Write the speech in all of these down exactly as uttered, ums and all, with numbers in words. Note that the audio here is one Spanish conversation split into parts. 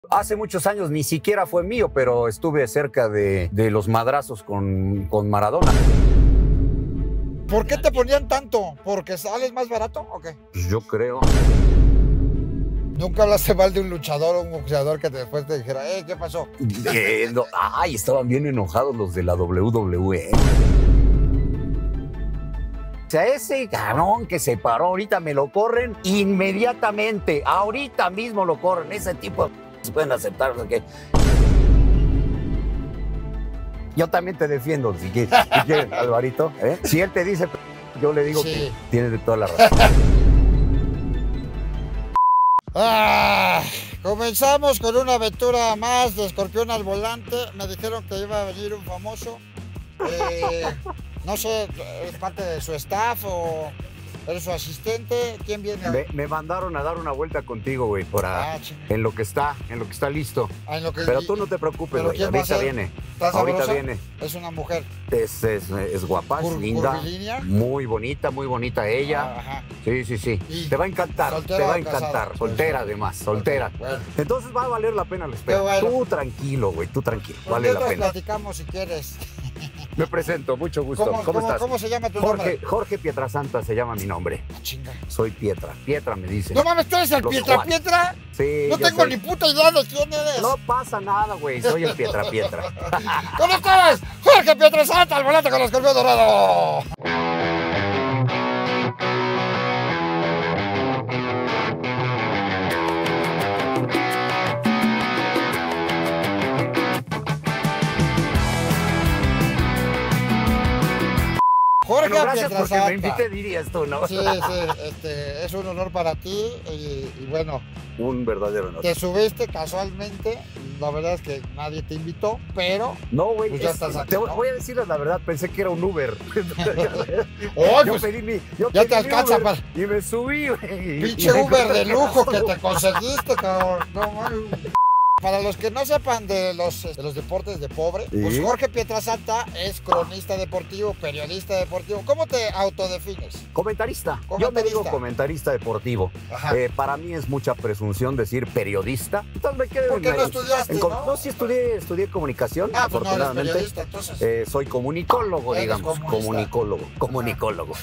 Hace muchos años ni siquiera fue mío, pero estuve cerca de, de los madrazos con, con Maradona. ¿Por qué te ponían tanto? ¿Porque sales más barato o qué? Pues yo creo. ¿Nunca hablaste mal de un luchador o un boxeador que después te dijera, eh, ¿qué pasó? Eh, no, ay, estaban bien enojados los de la doble u doble u E. O sea, ese cabrón que se paró ahorita me lo corren inmediatamente. Ahorita mismo lo corren. Ese tipo de se pueden aceptar. Porque yo también te defiendo, si quieres, si quieres Alvarito. ¿eh? Si él te dice, yo le digo sí. que tienes de toda la razón. Ah, comenzamos con una aventura más de Escorpión al Volante. Me dijeron que iba a venir un famoso. Eh, no sé, ¿es parte de su staff o eres su asistente? ¿Quién viene? Me, me mandaron a dar una vuelta contigo, güey, por a, ah, en lo que está, en lo que está listo. Ah, en lo que, pero tú no te preocupes, güey. Ahorita viene. Ahorita viene. Es una mujer. Es, es, es guapa, es linda. Curvilínea. Muy bonita, muy bonita ella. Ah, ajá. Sí, sí, sí. Y te va a encantar, te va a encantar. Casada, soltera, pues, además, soltera. Bueno. Entonces va a valer la pena la espera. Bueno. Tú tranquilo, güey, tú tranquilo. Vale la pena. Platicamos si quieres. Me presento, mucho gusto. ¿Cómo, ¿Cómo, ¿cómo estás? ¿Cómo se llama tu Jorge, nombre? Jorge Pietrasanta se llama mi nombre. Ah, chinga. Soy Pietra. Pietra me dicen. No mames, ¿tú eres el Pietra Juan. Pietra? Sí. No tengo soy... ni puta idea de quién eres. No pasa nada, güey. Soy el Pietra Pietra. ¿Cómo estás? Jorge Pietrasanta, al volante con el Escorpión Dorado. Jorge bueno, gracias porque me invité, dirías tú, ¿no? Sí, sí, este, es un honor para ti y, y bueno. Un verdadero honor. Te subiste casualmente, la verdad es que nadie te invitó, pero... No, güey, pues ya estás aquí, te ¿no? voy a decirles la verdad, pensé que era un Uber. oh, yo pues, pedí mi, yo ya pedí te alcanza Uber para... Y me subí, güey. Pinche Uber de lujo que te conseguiste, cabrón. No, mames. Para los que no sepan de los, de los deportes de pobre, ¿sí? Pues Jorge Pietrasanta es cronista deportivo, periodista deportivo. ¿Cómo te autodefines? Comentarista. comentarista. Yo me digo comentarista deportivo. Eh, para mí es mucha presunción decir periodista. Entonces me quedo ¿Por qué en, no estudiaste? En, ¿no? no, sí estudié, estudié comunicación, ah, afortunadamente. Pues no eres periodista, entonces. Eh, soy comunicólogo, Eres digamos. Comunista. Comunicólogo. Comunicólogo.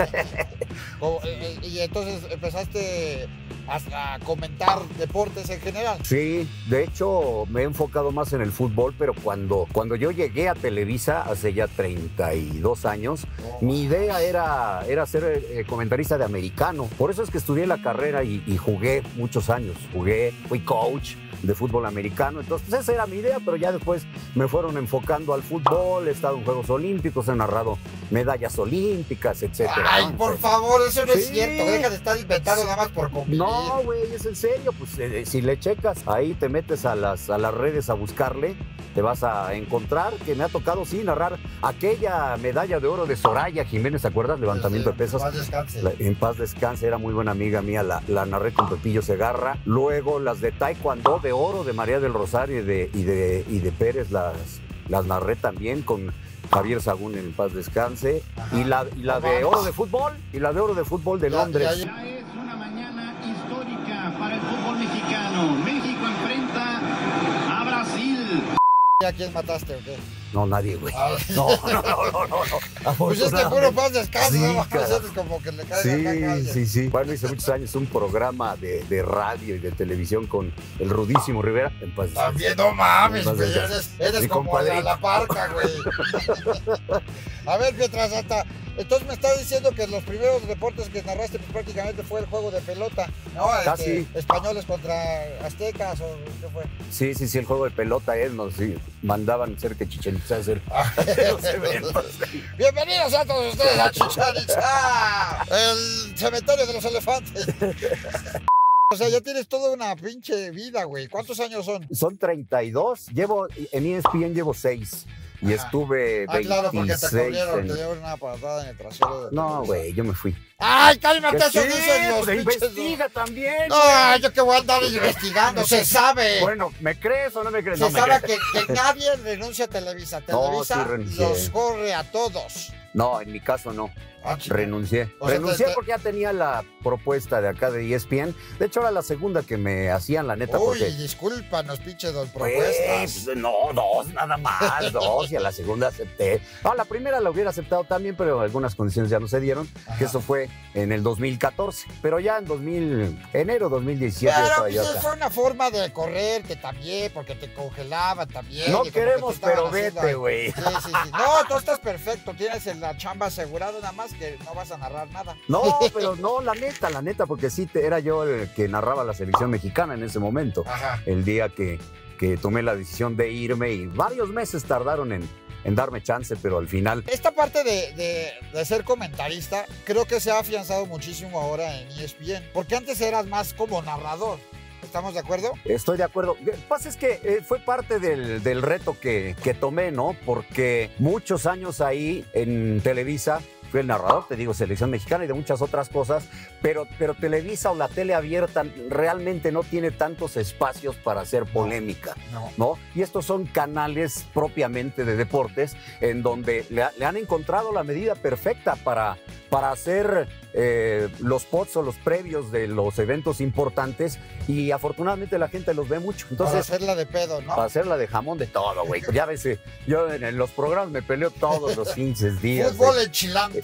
y entonces empezaste a, a comentar deportes en general. Sí, de hecho me he enfocado más en el fútbol, pero cuando, cuando yo llegué a Televisa hace ya treinta y dos años, oh, mi idea era, era ser eh, comentarista de americano. Por eso es que estudié la carrera y, y jugué muchos años. Jugué, fui coach de fútbol americano, entonces pues, esa era mi idea, pero ya después me fueron enfocando al fútbol, he estado en Juegos Olímpicos, he narrado medallas olímpicas, etcétera. Ay, ¿no? por Entonces, favor, eso no sí. es cierto, deja de estar inventando nada más por convivir. No, güey, es en serio, pues eh, si le checas, ahí te metes a las, a las redes a buscarle, te vas a encontrar que me ha tocado, sí, narrar aquella medalla de oro de Soraya Jiménez, ¿te acuerdas? Levantamiento sí, de pesas. En paz descanse. La, en paz descanse, era muy buena amiga mía, la, la narré con Pepillo Segarra. Luego las de Taekwondo de oro de María del Rosario y de, y de, y de Pérez las, las narré también con Javier Sagún en paz descanse. Ajá. Y la, y la de oro de fútbol, y la de oro de fútbol de ya, Londres. Ya, ya es una mañana histórica para el fútbol mexicano. México enfrenta a Brasil. ¿A quién mataste o qué? No, nadie, güey. Ah, no, no, no, no, no. Pues este puro paz descanso, sí, ¿no? Como que le cae sí, la caca. Sí, sí, bueno, hice muchos años un programa de, de radio y de televisión con el Rudísimo Rivera. En paz También, no mames, güey. Eres, eres como la, la parca, güey. A ver, Pietrasanta, entonces me estás diciendo que los primeros deportes que narraste pues, prácticamente fue el juego de pelota, ¿no? Casi. Este, españoles contra aztecas o qué fue. Sí, sí, sí, el juego de pelota, eh, nos sí, mandaban cerca de Chichén Itzá a hacer los eventos. Bienvenidos a todos ustedes a Chichén Itzá, el cementerio de los elefantes. O sea, ya tienes toda una pinche vida, güey. ¿Cuántos años son? Son treinta y dos. Llevo, en E S P N llevo seis. y Ajá. estuve Ah, claro, porque te veintiséis corrieron, en- te dieron una patada en el trasero. De No, güey, yo me fui. ¡Ay, cálmate! Que Eso sí, dicen los pues, pinches. investiga también. No, güey. yo que voy a andar investigando, se sabe. Bueno, ¿me crees o no me crees? Se No me sabe crees. que, que nadie renuncia a Televisa. No, Televisa sí renuncié. los corre a todos. No, en mi caso no. Ah, chica. Renuncié. O sea, Renuncié te- te- porque ya tenía la propuesta de acá de E S P N. De hecho, era la segunda que me hacían, la neta, Uy, porque... discúlpanos, pinche don Pues, propuestas. no, dos nada más, dos, y a la segunda acepté. No, la primera la hubiera aceptado también, pero algunas condiciones ya no se dieron, Ajá. que eso fue en el dos mil catorce. Pero ya en dos mil, enero dos mil diecisiete yo Pero estaba pues, yo acá. fue una forma de correrte también, porque te congelaban también. No y como que queremos, te estaban pero haciendo vete, ahí. güey. Sí, sí, sí. No, tú estás perfecto, tienes la chamba asegurada, nada más que no vas a narrar nada. No, pero no, la neta, la neta, porque sí te- era yo el que narraba la selección mexicana en ese momento. Ajá. El día que, que tomé la decisión de irme y varios meses tardaron en, en darme chance, pero al final... Esta parte de, de- de ser comentarista creo que se ha afianzado muchísimo ahora en E S P N, porque antes eras más como narrador. ¿Estamos de acuerdo? Estoy de acuerdo. Lo que pasa es que eh, fue parte del, del reto que, que tomé, ¿no? Porque muchos años ahí en Televisa fui el narrador, te digo, selección mexicana y de muchas otras cosas, pero, pero Televisa o la tele abierta realmente no tiene tantos espacios para hacer polémica, No. ¿no? Y estos son canales propiamente de deportes en donde le, ha- le han encontrado la medida perfecta para, para hacer eh, los pods o los previos de los eventos importantes y afortunadamente la gente los ve mucho. Para Entonces, hacerla de pedo, ¿no? para hacerla de jamón de todo, güey. Ya ves, eh, yo en, en los programas me peleo todos los pinches días. Fútbol eh. enchilante.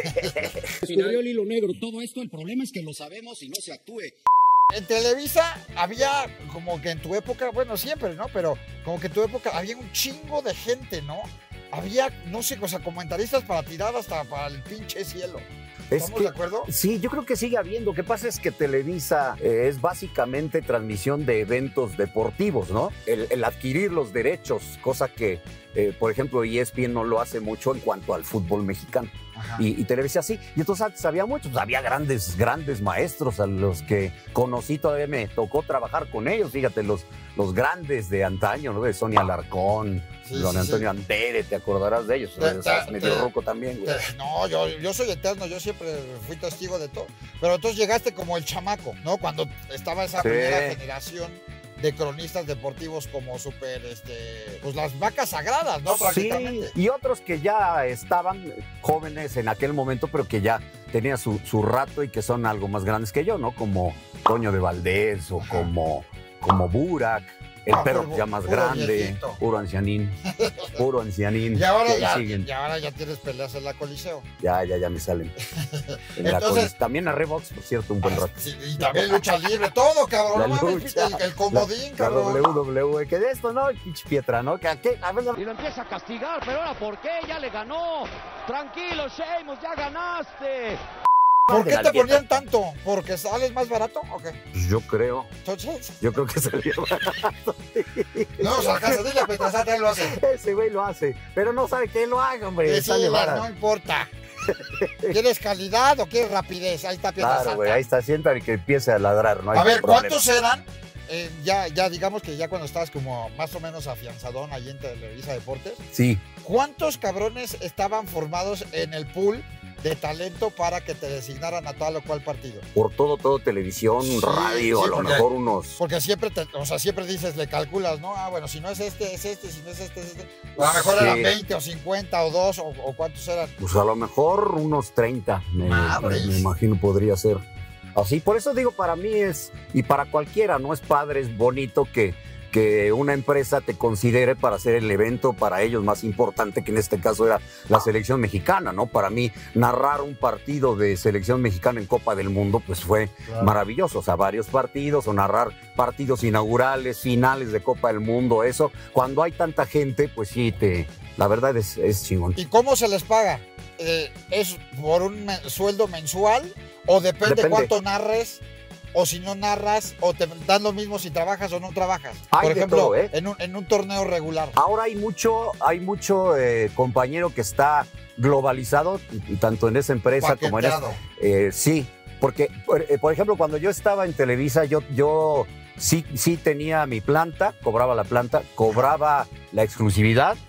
Descubrió el hilo negro. Todo esto, el problema es que lo sabemos y no se actúe. En Televisa había como que en tu época, bueno, siempre, ¿no? Pero como que en tu época había un chingo de gente, ¿no? Había, no sé, o sea, comentaristas para tirar hasta para el pinche cielo. Es ¿Estamos que- de acuerdo? Sí, yo creo que sigue habiendo. Lo que pasa es que Televisa eh, es básicamente transmisión de eventos deportivos, ¿no? El, el adquirir los derechos, cosa que, eh, por ejemplo, E S P N no lo hace mucho en cuanto al fútbol mexicano. Ajá. Y, y Televisa sí. Y entonces antes había muchos, pues, había grandes, grandes maestros a los que conocí, todavía me tocó trabajar con ellos, fíjate, los, los grandes de antaño, ¿no? De Sonia Alarcón, Sí, don sí, Antonio Andere, te acordarás de ellos, Te- estás te- medio te- roco también, güey. Te- No, yo, yo soy eterno, yo siempre fui testigo de todo. Pero entonces llegaste como el chamaco, ¿no? Cuando estaba esa Sí. primera generación de cronistas deportivos como súper, este, pues las vacas sagradas, ¿no? Sí, Prácticamente. y otros que ya estaban jóvenes en aquel momento, pero que ya tenían su, su rato y que son algo más grandes que yo, ¿no? Como Toño de Valdés o como, como Burak, el Ah, perro puro- ya más puro grande, viejito. puro ancianín, puro ancianín. Y ahora, que ya, siguen. y ahora ya tienes peleas en la Coliseo. Ya, ya, ya me salen. En la Entonces- colis- también a Revox, por cierto, un buen rato. Sí, y también lucha libre, todo, cabrón. La No mames, lucha, el, el comodín, La cabrón. W W E, que de esto, ¿no? Pinche Pietra, ¿no? Que aquí, a ver, Y lo empieza a castigar, pero ahora ¿por qué? Ya le ganó. Tranquilo, Sheamus, ya ganaste. ¿Por qué de la te dieta. ponían tanto? ¿Porque sales más barato o qué? pues yo creo, Entonces, yo creo que salía barato. no, o sea, casa dile a Petrasata, él lo hace. Ese güey lo hace, pero no sabe que él lo haga, hombre. Que sí, sale no barato. importa. ¿Quieres calidad o quieres rapidez? Ahí está Petrasata. Claro, güey, ahí está, sienta y que empiece a ladrar, ¿no? hay A ver, problema. ¿cuántos eran? Eh, ya, ya digamos que ya cuando estabas como más o menos afianzadón ahí en Televisa Deportes, Sí, ¿cuántos cabrones estaban formados en el pool de talento para que te designaran a tal o cual partido? por todo, todo, televisión, Sí, radio, sí, a lo porque- mejor unos... Porque siempre te, o sea, siempre dices, le calculas, ¿no? Ah, bueno, si no es este, es este, si no es este, es este. A lo mejor Sí. eran veinte o cincuenta o dos o, o cuántos eran. Pues a lo mejor unos treinta, me, Madres. me imagino podría ser. Así, por eso digo, para mí es, y para cualquiera, no es padre, es bonito que, que una empresa te considere para hacer el evento para ellos más importante, que en este caso era la selección mexicana, ¿no? Para mí, narrar un partido de selección mexicana en Copa del Mundo, pues fue maravilloso. O sea, varios partidos, o narrar partidos inaugurales, finales de Copa del Mundo, eso. Cuando hay tanta gente, pues sí, te, la verdad es, es chingón. ¿Y cómo se les paga? Eh, ¿Es por un me- sueldo mensual o depende, Depende. cuánto narres? O si no narras, o te dan lo mismo si trabajas o no trabajas. Hay Por de ejemplo, todo, ¿eh? en, un, en un torneo regular. Ahora hay mucho, hay mucho eh, compañero que está globalizado, y- y tanto en esa empresa como en esta. Paqueteado. Eh, sí, porque, por, eh, por ejemplo, cuando yo estaba en Televisa, yo, yo sí, sí tenía mi planta, cobraba la planta, cobraba la exclusividad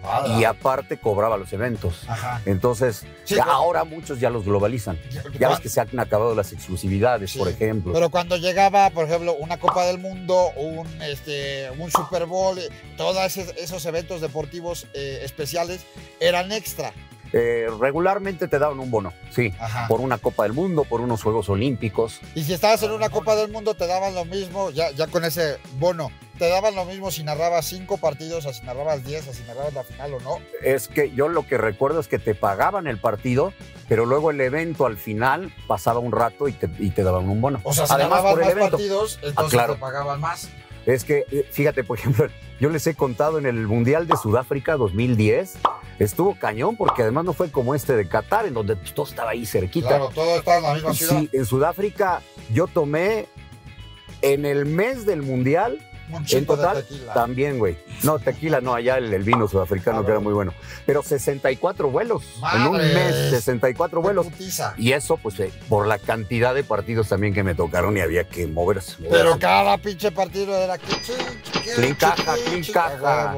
Ah, y aparte cobraba los eventos. Ajá. Entonces, Sí, ahora muchos ya los globalizan. Ya, Ya ves que se han acabado las exclusividades, Sí, por ejemplo. Pero cuando llegaba, por ejemplo, una Copa del Mundo, un, este, un Super Bowl, todos esos eventos deportivos eh, especiales eran extra. Eh, regularmente te daban un bono, sí, Ajá. por una Copa del Mundo, por unos Juegos Olímpicos. Y si estabas en una Copa del Mundo, te daban lo mismo, ya, ya con ese bono, te daban lo mismo si narrabas cinco partidos, o si narrabas diez, o si narrabas la final o no. Es que yo lo que recuerdo es que te pagaban el partido, pero luego el evento al final pasaba un rato y te, y te daban un bono. O sea, si Además, narrabas por el más evento. partidos, entonces Ah, claro. te pagaban más. Es que, eh, fíjate, por ejemplo, yo les he contado en el Mundial de Sudáfrica dos mil diez, estuvo cañón porque además no fue como este de Qatar, en donde pues, todo estaba ahí cerquita. Claro, todo está en la misma ciudad. Sí, en Sudáfrica yo tomé en el mes del Mundial, Un en chingo de total, tequila. también, güey. No, tequila no, allá el, el vino sudafricano Ah, que era bueno. muy bueno. Pero sesenta y cuatro vuelos, en un Madres. mes, sesenta y cuatro Qué vuelos. putiza. Y eso, pues, eh, por la cantidad de partidos también que me tocaron y había que moverse. Pero moverse. cada pinche partido era que Clean caja, clean caja.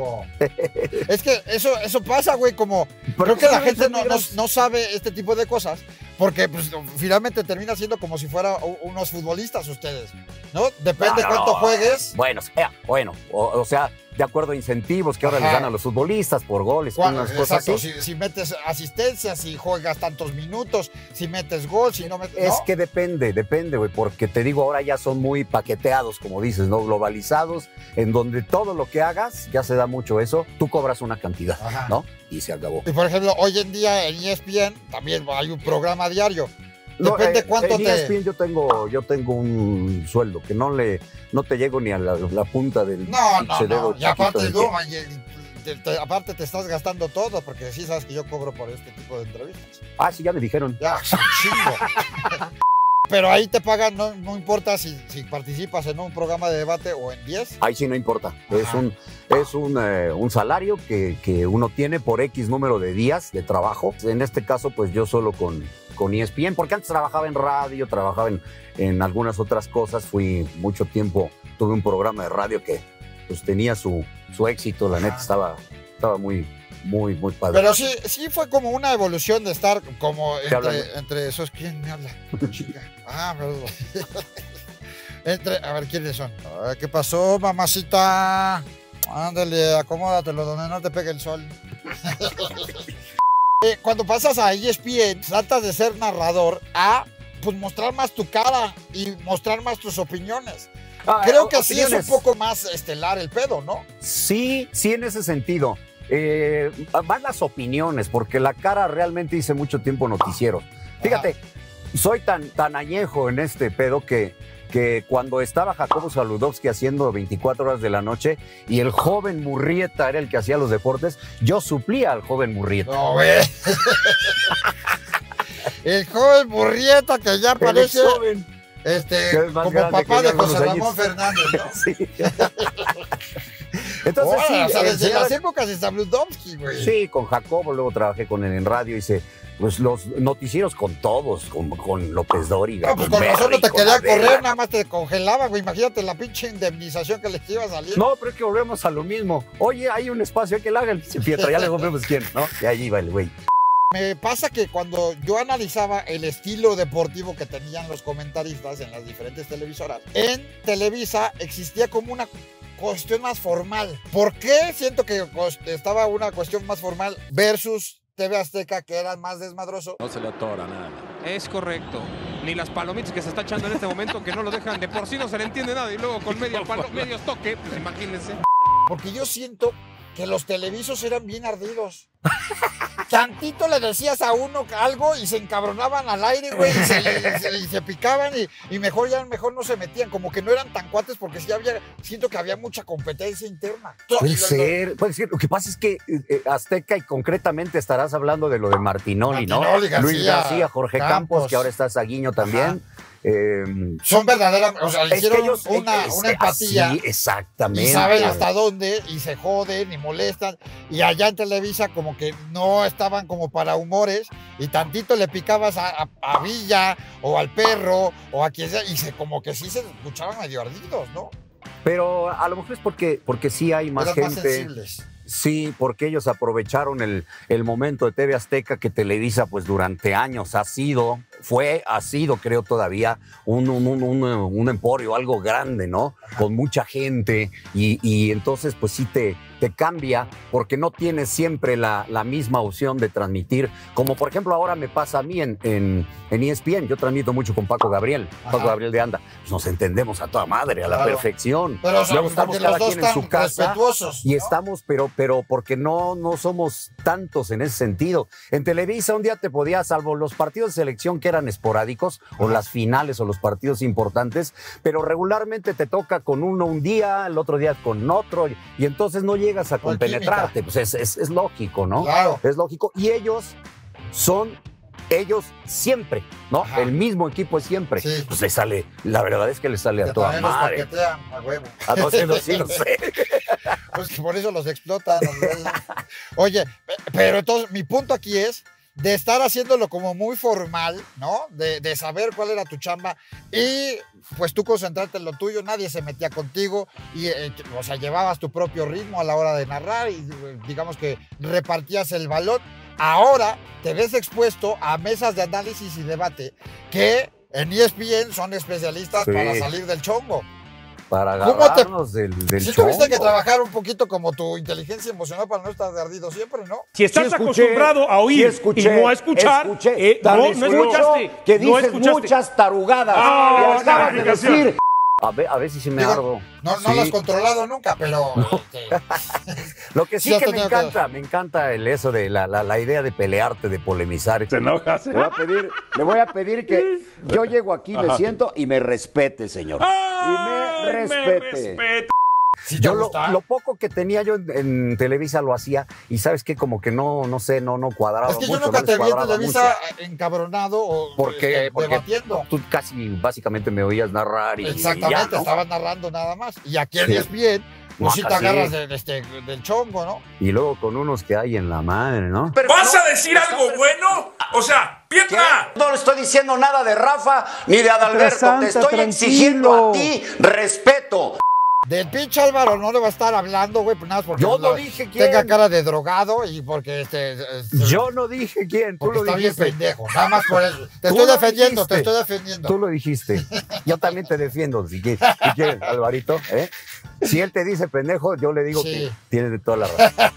Es que eso, eso pasa, güey, como ¿Por creo qué que la no gente les no, no, miras? no sabe este tipo de cosas, porque pues, finalmente termina siendo como si fueran unos futbolistas ustedes, ¿no? Depende No, no, cuánto no. juegues. Bueno, sea, bueno, o, o sea, de acuerdo a incentivos que ahora Ajá. les dan a los futbolistas por goles, Cuán- unas cosas Exacto, así. si, si metes asistencia, si juegas tantos minutos, si metes gol, si no metes... Es ¿no? que depende, depende, güey, porque te digo, ahora ya son muy paqueteados, como dices, ¿no? Globalizados, en donde todo lo que hagas, ya se da mucho eso, tú cobras una cantidad, Ajá. ¿no? Y se acabó. Y por ejemplo, hoy en día en E S P N también hay un programa diario. No, Depende eh, cuánto en te... E S P N yo tengo, yo tengo un sueldo que no le, no te llego ni a la, la punta del No, no, pinche dedo no. Y aparte, chiquito del no, y- te, te- aparte te estás gastando todo, porque sí sabes que yo cobro por este tipo de entrevistas. pie. Ah, sí, ya me dijeron. Ya, es un chingo. Pero ahí te pagan, no, no importa si, si participas en un programa de debate o en diez. Ahí sí no importa. Es Ajá. un, es un, eh, un salario que, que uno tiene por X número de días de trabajo. En este caso, pues yo solo con, con E S P N, porque antes trabajaba en radio, trabajaba en, en algunas otras cosas. Fui mucho tiempo, tuve un programa de radio que pues tenía su, su éxito. La neta estaba, estaba muy, muy, muy padre. Pero sí, sí fue como una evolución de estar como hablan? entre, entre esos. ¿Quién me habla? Chica. Ah, perdón. Entre, a ver, ¿quiénes son? A ver, ¿qué pasó, mamacita? Ándale, acomódatelo donde no te pegue el sol. Eh, cuando pasas a E S P N, tratas de ser narrador a pues, mostrar más tu cara y mostrar más tus opiniones. Ah, Creo eh, que sí es un opiniones. poco más estelar el pedo, ¿no? Sí, sí, en ese sentido. Eh, más las opiniones, porque la cara realmente hice mucho tiempo noticieros. Fíjate, soy tan, tan añejo en este pedo que, que cuando estaba Jacobo Saludowski haciendo veinticuatro horas de la noche y el joven Murrieta era el que hacía los deportes, yo suplía al joven Murrieta. No, güey. El joven Murrieta que ya El parece joven. este, Que es más como grande papá que de yo, algunos José Ramón añitos. Fernández, ¿no? Sí. Entonces, Órale, sí, o sea, desde enseñar- las épocas de Sabludowski, güey. Sí, con Jacobo, luego trabajé con él en radio, hice pues, los noticieros con todos, con, con López Dóriga. No, pues con Berry, razón no te con quería Adela. correr, nada más te congelaba, güey. Imagínate la pinche indemnización que les iba a salir. No, pero es que volvemos a lo mismo. Oye, hay un espacio, hay que le haga el pinche Pietra, ya le volvemos quién, ¿no? Y allí va el güey. Me pasa que cuando yo analizaba el estilo deportivo que tenían los comentaristas en las diferentes televisoras, en Televisa existía como una cuestión más formal. ¿Por qué siento que cos- estaba una cuestión más formal versus T V Azteca, que era más desmadroso? No se le atora nada. Es correcto. Ni las palomitas que se está echando en este momento, que no lo dejan, de por sí no se le entiende nada, y luego con media palo, medios toque, pues imagínense. Porque yo siento que los televisos eran bien ardidos. Tantito le decías a uno algo y se encabronaban al aire, güey, y se, y se- y se picaban y, y mejor ya mejor no se metían, como que no eran tan cuates porque sí había, siento que había mucha competencia interna. Puede Y lo- ser, puede ser. Lo que pasa es que eh, eh, Azteca y concretamente estarás hablando de lo de Martinoli, ¿no? Martinoli, García, Luis García, Jorge Campos, Campos. que ahora está Saguiño también. Eh, Son verdaderas, o sea, le es que hicieron ellos, una, es- una empatía. Sí, exactamente. Y saben hasta dónde, y se joden, y molestan. Y allá en Televisa como que no estaban como para humores, y tantito le picabas a, a- a Villa, o al perro, o a quien sea, y se, como que sí se escuchaban medio ardidos, ¿no? Pero a lo mejor es porque, porque sí hay más Eran más gente. sensibles. Sí, porque ellos aprovecharon el, el momento de T V Azteca que Televisa pues durante años ha sido, fue, ha sido creo todavía un, un, un, un, un emporio, algo grande, ¿no? Con mucha gente y, y entonces pues sí te, te cambia porque no tienes siempre la, la misma opción de transmitir, como por ejemplo ahora me pasa a mí en, en, en E S P N, yo transmito mucho con Paco Gabriel, Ajá. Paco Gabriel de Anda, pues nos entendemos a toda madre, a claro. la perfección. Pero luego estamos cada quien en su casa y ¿no? estamos, pero, pero porque no, no somos tantos en ese sentido. En Televisa un día te podías, salvo los partidos de selección que eran esporádicos, Ajá. o las finales o los partidos importantes, pero regularmente te toca con uno un día, el otro día con otro, y entonces no llegas a compenetrarte, pues es, es, es lógico, ¿no? Claro. Es lógico. Y ellos son, ellos siempre, ¿no? Ajá. El mismo equipo siempre. Sí. Pues le sale, la verdad es que le sale que a toda madre. A huevo. A no sé, no, sí, no sé. Pues que por eso los explotan. Oye, pero entonces mi punto aquí es de estar haciéndolo como muy formal, ¿no? De, de saber cuál era tu chamba y pues tú concentrarte en lo tuyo, nadie se metía contigo y, eh, o sea, llevabas tu propio ritmo a la hora de narrar y digamos que repartías el balón. Ahora te ves expuesto a mesas de análisis y debate que en E S P N son especialistas sí. para salir del chongo. Para agarrarnos te... del, del ¿Sí chongo? Tuviste que trabajar un poquito como tu inteligencia emocional para no estar de ardido siempre, ¿no? Si estás sí escuché, acostumbrado a oír sí escuché, y no a escuchar, escuché, eh, no, no escuchaste. Que dices no escuchaste. muchas tarugadas. Ah, y acabas de decir... A ver, a ver si se me Digo, ardo. No, no sí. lo has controlado nunca, pero... No. Lo que sí, sí que me encanta, que... me encanta el eso de la, la, la idea de pelearte, de polemizar. ¿Te enojas? Le voy a pedir, le voy a pedir que yo llego aquí, me Ajá. siento y me respete, señor. Ay, y me respete. Me respete. Sí, yo lo, lo poco que tenía yo en, en Televisa lo hacía y sabes que como que no, no sé, no, no cuadraba mucho. Es que yo nunca no te vi en Televisa mucho. encabronado o porque, eh, porque debatiendo. Tú casi básicamente me oías narrar y Exactamente, y ya, ¿no? estabas narrando nada más. Y aquí en sí. E S P N, pues sí te agarras sí. de, de este, del chongo, ¿no? Y luego con unos que hay en la madre, ¿no? Pero ¿vas no, a decir algo bueno? O sea, Pietra. No le estoy diciendo nada de Rafa ni de Adalberto, Santa, te estoy tranquilo. exigiendo a ti respeto. Del pinche Álvaro no le va a estar hablando, güey, pues nada, porque yo no dije quién. Tenga cara de drogado y porque este, este yo no dije quién, tú lo está dijiste. Bien pendejo, nada más por eso. Te estoy defendiendo, dijiste. te estoy defendiendo. Tú lo dijiste. Yo también te defiendo, si quieres, si quieres Alvarito, ¿eh? Si él te dice pendejo, yo le digo sí. que tienes de toda la razón.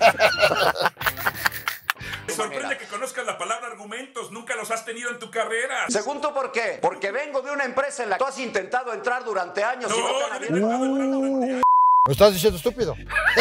Me sorprende que conozcas la palabra argumentos, nunca los has tenido en tu carrera. Según tú, ¿por qué? Porque vengo de una empresa en la que tú has intentado entrar durante años. No, y no yo no he intentado entrar durante años. ¿Me estás diciendo estúpido?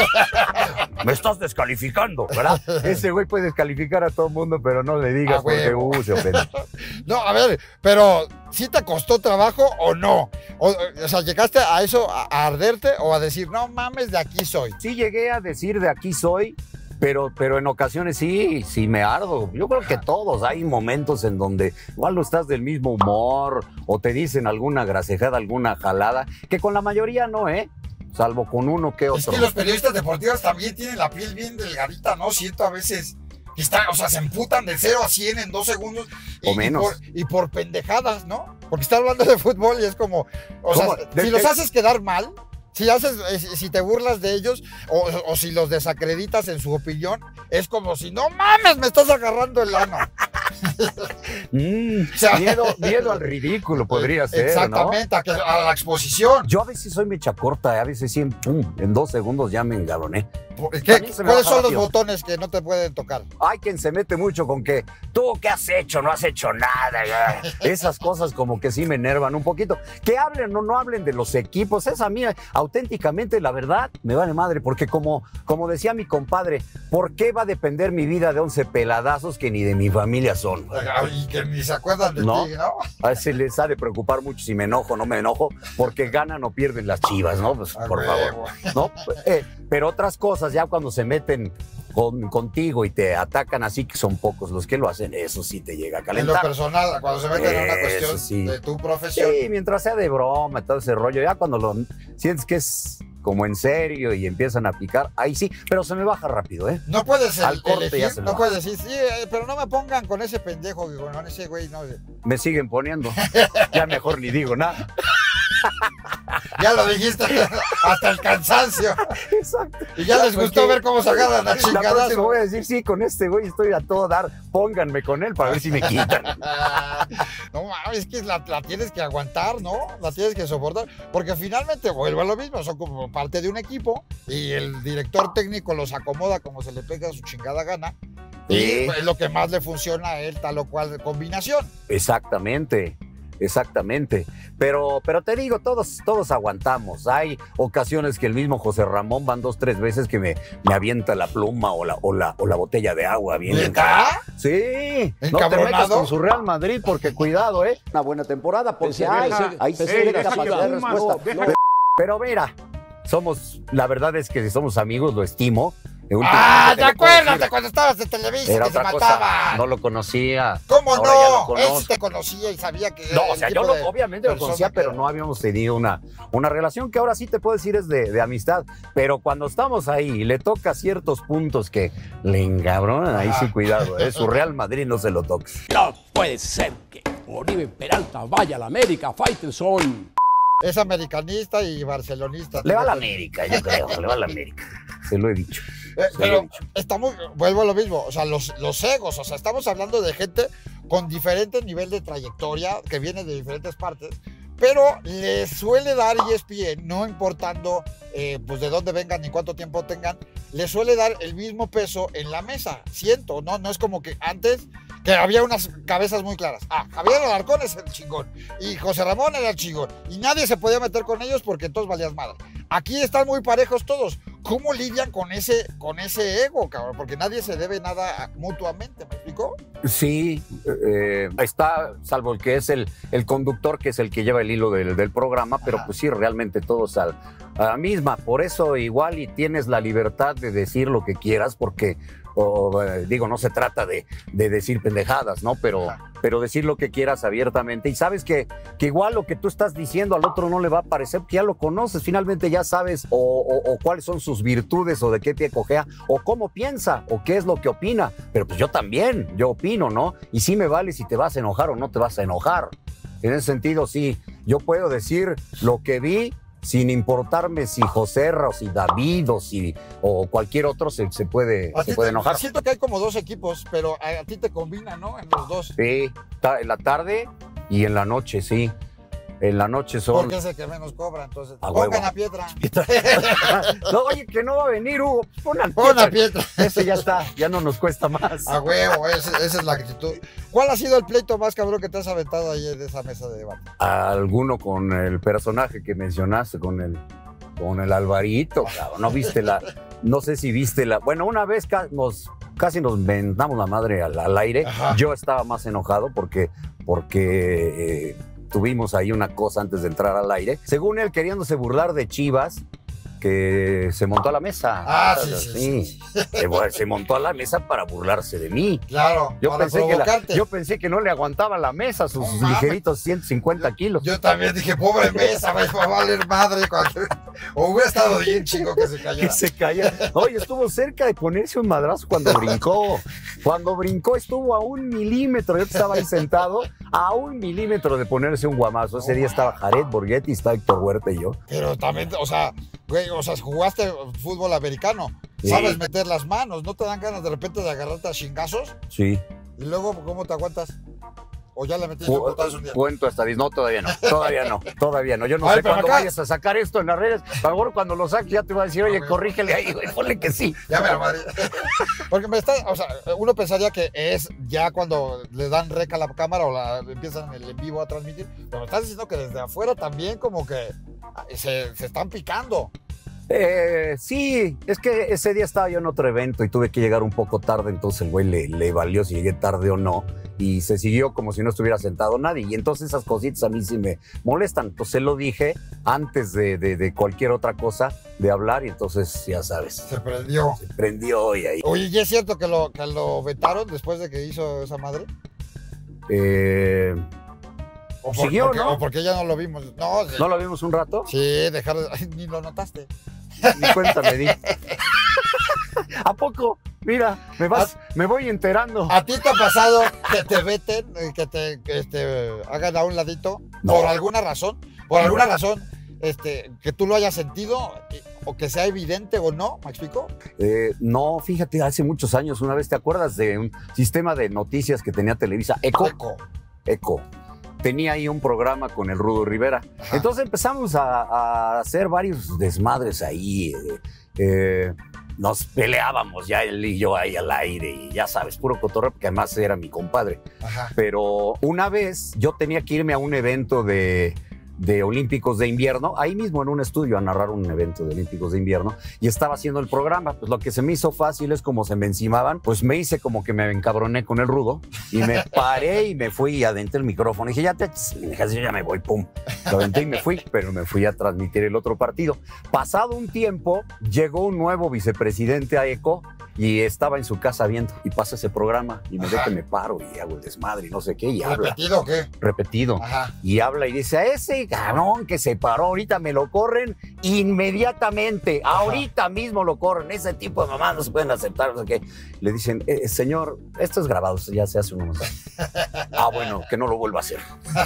Me estás descalificando, ¿verdad? Ese güey puede descalificar a todo el mundo, pero no le digas ah, porque uh, se ofende. No, a ver, pero ¿sí te costó trabajo o no? O, o sea, ¿llegaste a eso, a, a arderte o a decir, no mames, de aquí soy? Sí llegué a decir de aquí soy, pero, pero en ocasiones sí, sí me ardo. Yo creo que todos, hay momentos en donde igual no estás del mismo humor o te dicen alguna grasejada, alguna jalada, que con la mayoría no, ¿eh? Salvo con uno que otro. Es que los periodistas deportivos también tienen la piel bien delgadita, ¿no? Siento a veces que están, o sea, se emputan de cero a cien en dos segundos. Y, o menos. Y por, y por pendejadas, ¿no? Porque está hablando de fútbol y es como, o sea, si que... los haces quedar mal, si haces, si te burlas de ellos o, o si los desacreditas en su opinión, es como si, no mames, me estás agarrando el ano. mm, o sea, miedo, miedo al ridículo podría ser, exactamente, ¿no? a, que, a la exposición. Yo a veces soy mecha corta, a veces sí, pum, en dos segundos ya me engaroné. ¿Qué, ¿Cuáles son los botones que no te pueden tocar? Hay quien se mete mucho con que tú, ¿qué has hecho? No has hecho nada. Ya. Esas cosas como que sí me enervan un poquito. Que hablen o no, no hablen de los equipos. Esa mía, auténticamente, la verdad, me vale madre. Porque como, como decía mi compadre, ¿por qué va a depender mi vida de once peladazos que ni de mi familia son? Y que ni se acuerdan de ¿no? ti, ¿no? A veces les ha de preocupar mucho si me enojo o no me enojo, porque ganan o pierden las Chivas, ¿no? Pues, ah, por güey, favor. güey. ¿No? Eh, pero otras cosas, ya cuando se meten con, contigo y te atacan así, que son pocos los que lo hacen, eso sí te llega a calentar. En lo personal, cuando se meten en una cuestión sí. de tu profesión. Sí, mientras sea de broma, todo ese rollo, ya cuando lo sientes que es como en serio y empiezan a picar, ahí sí, pero se me baja rápido, ¿eh? No puedes el, Al corte elegir, ya se me no baja. puedes decir, sí, eh, pero no me pongan con ese pendejo, con ese güey, no. Me siguen poniendo, ya mejor ni digo nada. Ya lo dijiste hasta el cansancio. Exacto. Y ya les gustó ver cómo se agarran a chingadazo. La voy a decir, sí, con este güey estoy a todo dar. Pónganme con él para ver si me quitan. No mames, es que la, la tienes que aguantar, ¿no? La tienes que soportar. Porque finalmente vuelve a lo mismo. Son como parte de un equipo y el director técnico los acomoda como se le pega a su chingada gana. Y Sí. es lo que más le funciona a él, tal o cual combinación. Exactamente. Exactamente, pero, pero te digo, todos, todos aguantamos. Hay ocasiones que el mismo José Ramón van dos, tres veces que me, me avienta la pluma o la, o la, o la botella de agua. Bien ¿Neta? Sí, no te ¿Encabronado? metas con su Real Madrid porque cuidado, ¿eh? Una buena temporada porque Pensé, hay, deja- hay pensé sí, que capacidad deja de que respuesta. Pumas, deja Pero, pero mira, somos, la verdad es que si somos amigos, lo estimo. ¡Ah, te le puedo acuerdas decir- de cuando estabas en Televisa Era que se otra mataban! cosa, no lo conocía. ¿Cómo Ahora ya lo no? Él sí conozco. te conocía y sabía que... No, era o sea, el yo tipo lo, de obviamente lo persona conocía, que pero era. no habíamos tenido una, una relación que ahora sí te puedo decir es de, de amistad. Pero cuando estamos ahí y le toca ciertos puntos que le encabronan, ahí sí cuidado, ¿eh? Su Real Madrid no se lo toques. No puede ser que Oribe Peralta vaya a la América, Faitelson. Es americanista y barcelonista. Le va a la América, yo creo, le va a la América. Se lo he dicho. Eh, Se lo he pero dicho. estamos, vuelvo a lo mismo, o sea, los, los egos, o sea, estamos hablando de gente con diferente nivel de trayectoria, que viene de diferentes partes, pero le suele dar E S P N, no importando eh, pues de dónde vengan ni cuánto tiempo tengan, le suele dar el mismo peso en la mesa, siento, ¿no? No es como que antes, que había unas cabezas muy claras. Ah, Javier Alarcón es el chingón, y José Ramón era el chingón, y nadie se podía meter con ellos porque todos valían madre. Aquí están muy parejos todos. ¿Cómo lidian con ese, con ese ego, cabrón? Porque nadie se debe nada mutuamente, ¿me explico? Sí, eh, está, salvo el que es el, el conductor, que es el que lleva el hilo del, del programa, pero Ajá. pues sí, realmente todos al, a la misma. Por eso igual y tienes la libertad de decir lo que quieras, porque, o, eh, digo, no se trata de, de decir pendejadas, ¿no? Pero, Ajá. pero decir lo que quieras abiertamente. Y sabes que, que igual lo que tú estás diciendo al otro no le va a parecer, que ya lo conoces, finalmente ya sabes o, o, o cuáles son sus virtudes o de qué pie cojea o cómo piensa o qué es lo que opina. Pero pues yo también, yo opino, ¿no? Y sí me vale si te vas a enojar o no te vas a enojar. En ese sentido, sí, yo puedo decir lo que vi sin importarme si José o si David o si o cualquier otro se, se puede, A se ti puede te- enojar. Siento que hay como dos equipos, pero a, a ti te combina, ¿no? En los dos. Sí, ta- en la tarde y en la noche, sí. En la noche son... Porque es el que menos cobra, entonces. A Pongan huevo. a Pietra. No, oye, que no va a venir, Hugo. Pon al Pon a Pietra. Pietra. Ese ya está, ya no nos cuesta más. A huevo, ese- esa es la actitud. ¿Cuál ha sido el pleito más cabrón que te has aventado ahí en esa mesa de debate? Alguno con el personaje que mencionaste, con el, con el Alvarito, cabrón. No viste la, no sé si viste la. Bueno, una vez ca- nos casi nos vendamos la madre al, al aire. Ajá. Yo estaba más enojado porque, porque eh, tuvimos ahí una cosa antes de entrar al aire. Según él, queriéndose burlar de Chivas, que se montó a la mesa. Ah, sí, sí, sí. Se, bueno, se montó a la mesa para burlarse de mí. Claro, Yo para pensé, que la- provocarte. yo pensé que no le aguantaba la mesa, sus No mames. ligeritos ciento cincuenta kilos. Yo también dije, pobre mesa, va a valer madre. Cuando... O hubiera estado bien chico que se Que cayera. se caía. Oye, estuvo cerca de ponerse un madrazo cuando brincó. Cuando brincó estuvo a un milímetro. Yo estaba ahí sentado a un milímetro de ponerse un guamazo. Ese día estaba Jared Borghetti, está Héctor Huerta y yo. Pero también, o sea, güey, o sea, jugaste fútbol americano. Sí. Sabes meter las manos, ¿no te dan ganas de repente de agarrarte a chingazos? Sí. Y luego, ¿cómo te aguantas? ¿O ya le metiste un Cu- putazo un día? Cuento hasta diez. No, todavía no. Todavía no. Todavía no. Yo no Ay, sé pero cuándo acá- vayas a sacar esto en las redes. A lo mejor cuando lo saques ya te va a decir, oye, corrígele ahí, güey. Ponle que sí. Ya me lo madre. Porque me está, o sea, uno pensaría que es ya cuando le dan rec a la cámara o la empiezan el en vivo a transmitir, pero me estás diciendo que desde afuera también como que se, se están picando. Eh, sí, es que ese día estaba yo en otro evento y tuve que llegar un poco tarde, entonces el güey le, le valió si llegué tarde o no y se siguió como si no estuviera sentado nadie y entonces esas cositas a mí sí me molestan, entonces se lo dije antes de, de, de cualquier otra cosa de hablar y entonces ya sabes, Se prendió. se prendió y ahí. Oye, ¿y es cierto que lo, que lo vetaron después de que hizo esa madre? Eh, ¿O Siguió, porque, ¿no? o porque ya no lo vimos? No, ¿No lo vimos un rato? sí, dejar de... Ay, ni lo notaste. Ni cuenta me di. ¿A poco? Mira, me vas, me voy enterando. ¿A ti te ha pasado que te veten, eh, que te que este, hagan a un ladito? No. Por alguna razón. Por alguna razón. este, que tú lo hayas sentido o que sea evidente o no, ¿me explico? Eh, no, fíjate, hace muchos años, una vez, ¿te acuerdas de un sistema de noticias que tenía Televisa? Eco. Eco. Eco. Tenía ahí un programa con el Rudo Rivera. Ajá. Entonces empezamos a, a hacer varios desmadres ahí. Eh, eh, nos peleábamos ya él y yo ahí al aire y ya sabes, puro cotorreo, porque además era mi compadre. Ajá. Pero una vez yo tenía que irme a un evento de, de Olímpicos de Invierno, ahí mismo en un estudio a narrar un evento de Olímpicos de Invierno, y estaba haciendo el programa. Pues lo que se me hizo fácil es como se me encimaban, pues me hice como que me encabroné con el Rudo y me paré y me fui y adentré el micrófono y dije, ya te, yo ya me voy, pum. Lo aventé y me fui, pero me fui a transmitir el otro partido. Pasado un tiempo, llegó un nuevo vicepresidente a Eco y estaba en su casa viendo, y pasa ese programa y me ve que me paro y hago el desmadre y no sé qué, y habla. ¿Repetido o qué? Repetido. Ajá. Y habla y dice, a ese cabrón que se paró ahorita me lo corren inmediatamente, Ajá. ahorita mismo lo corren, ese tipo de mamás no se pueden aceptar, no sé qué. Le dicen, eh, señor, esto es grabado, ya se hace unos años. Ah, bueno, que no lo vuelva a hacer.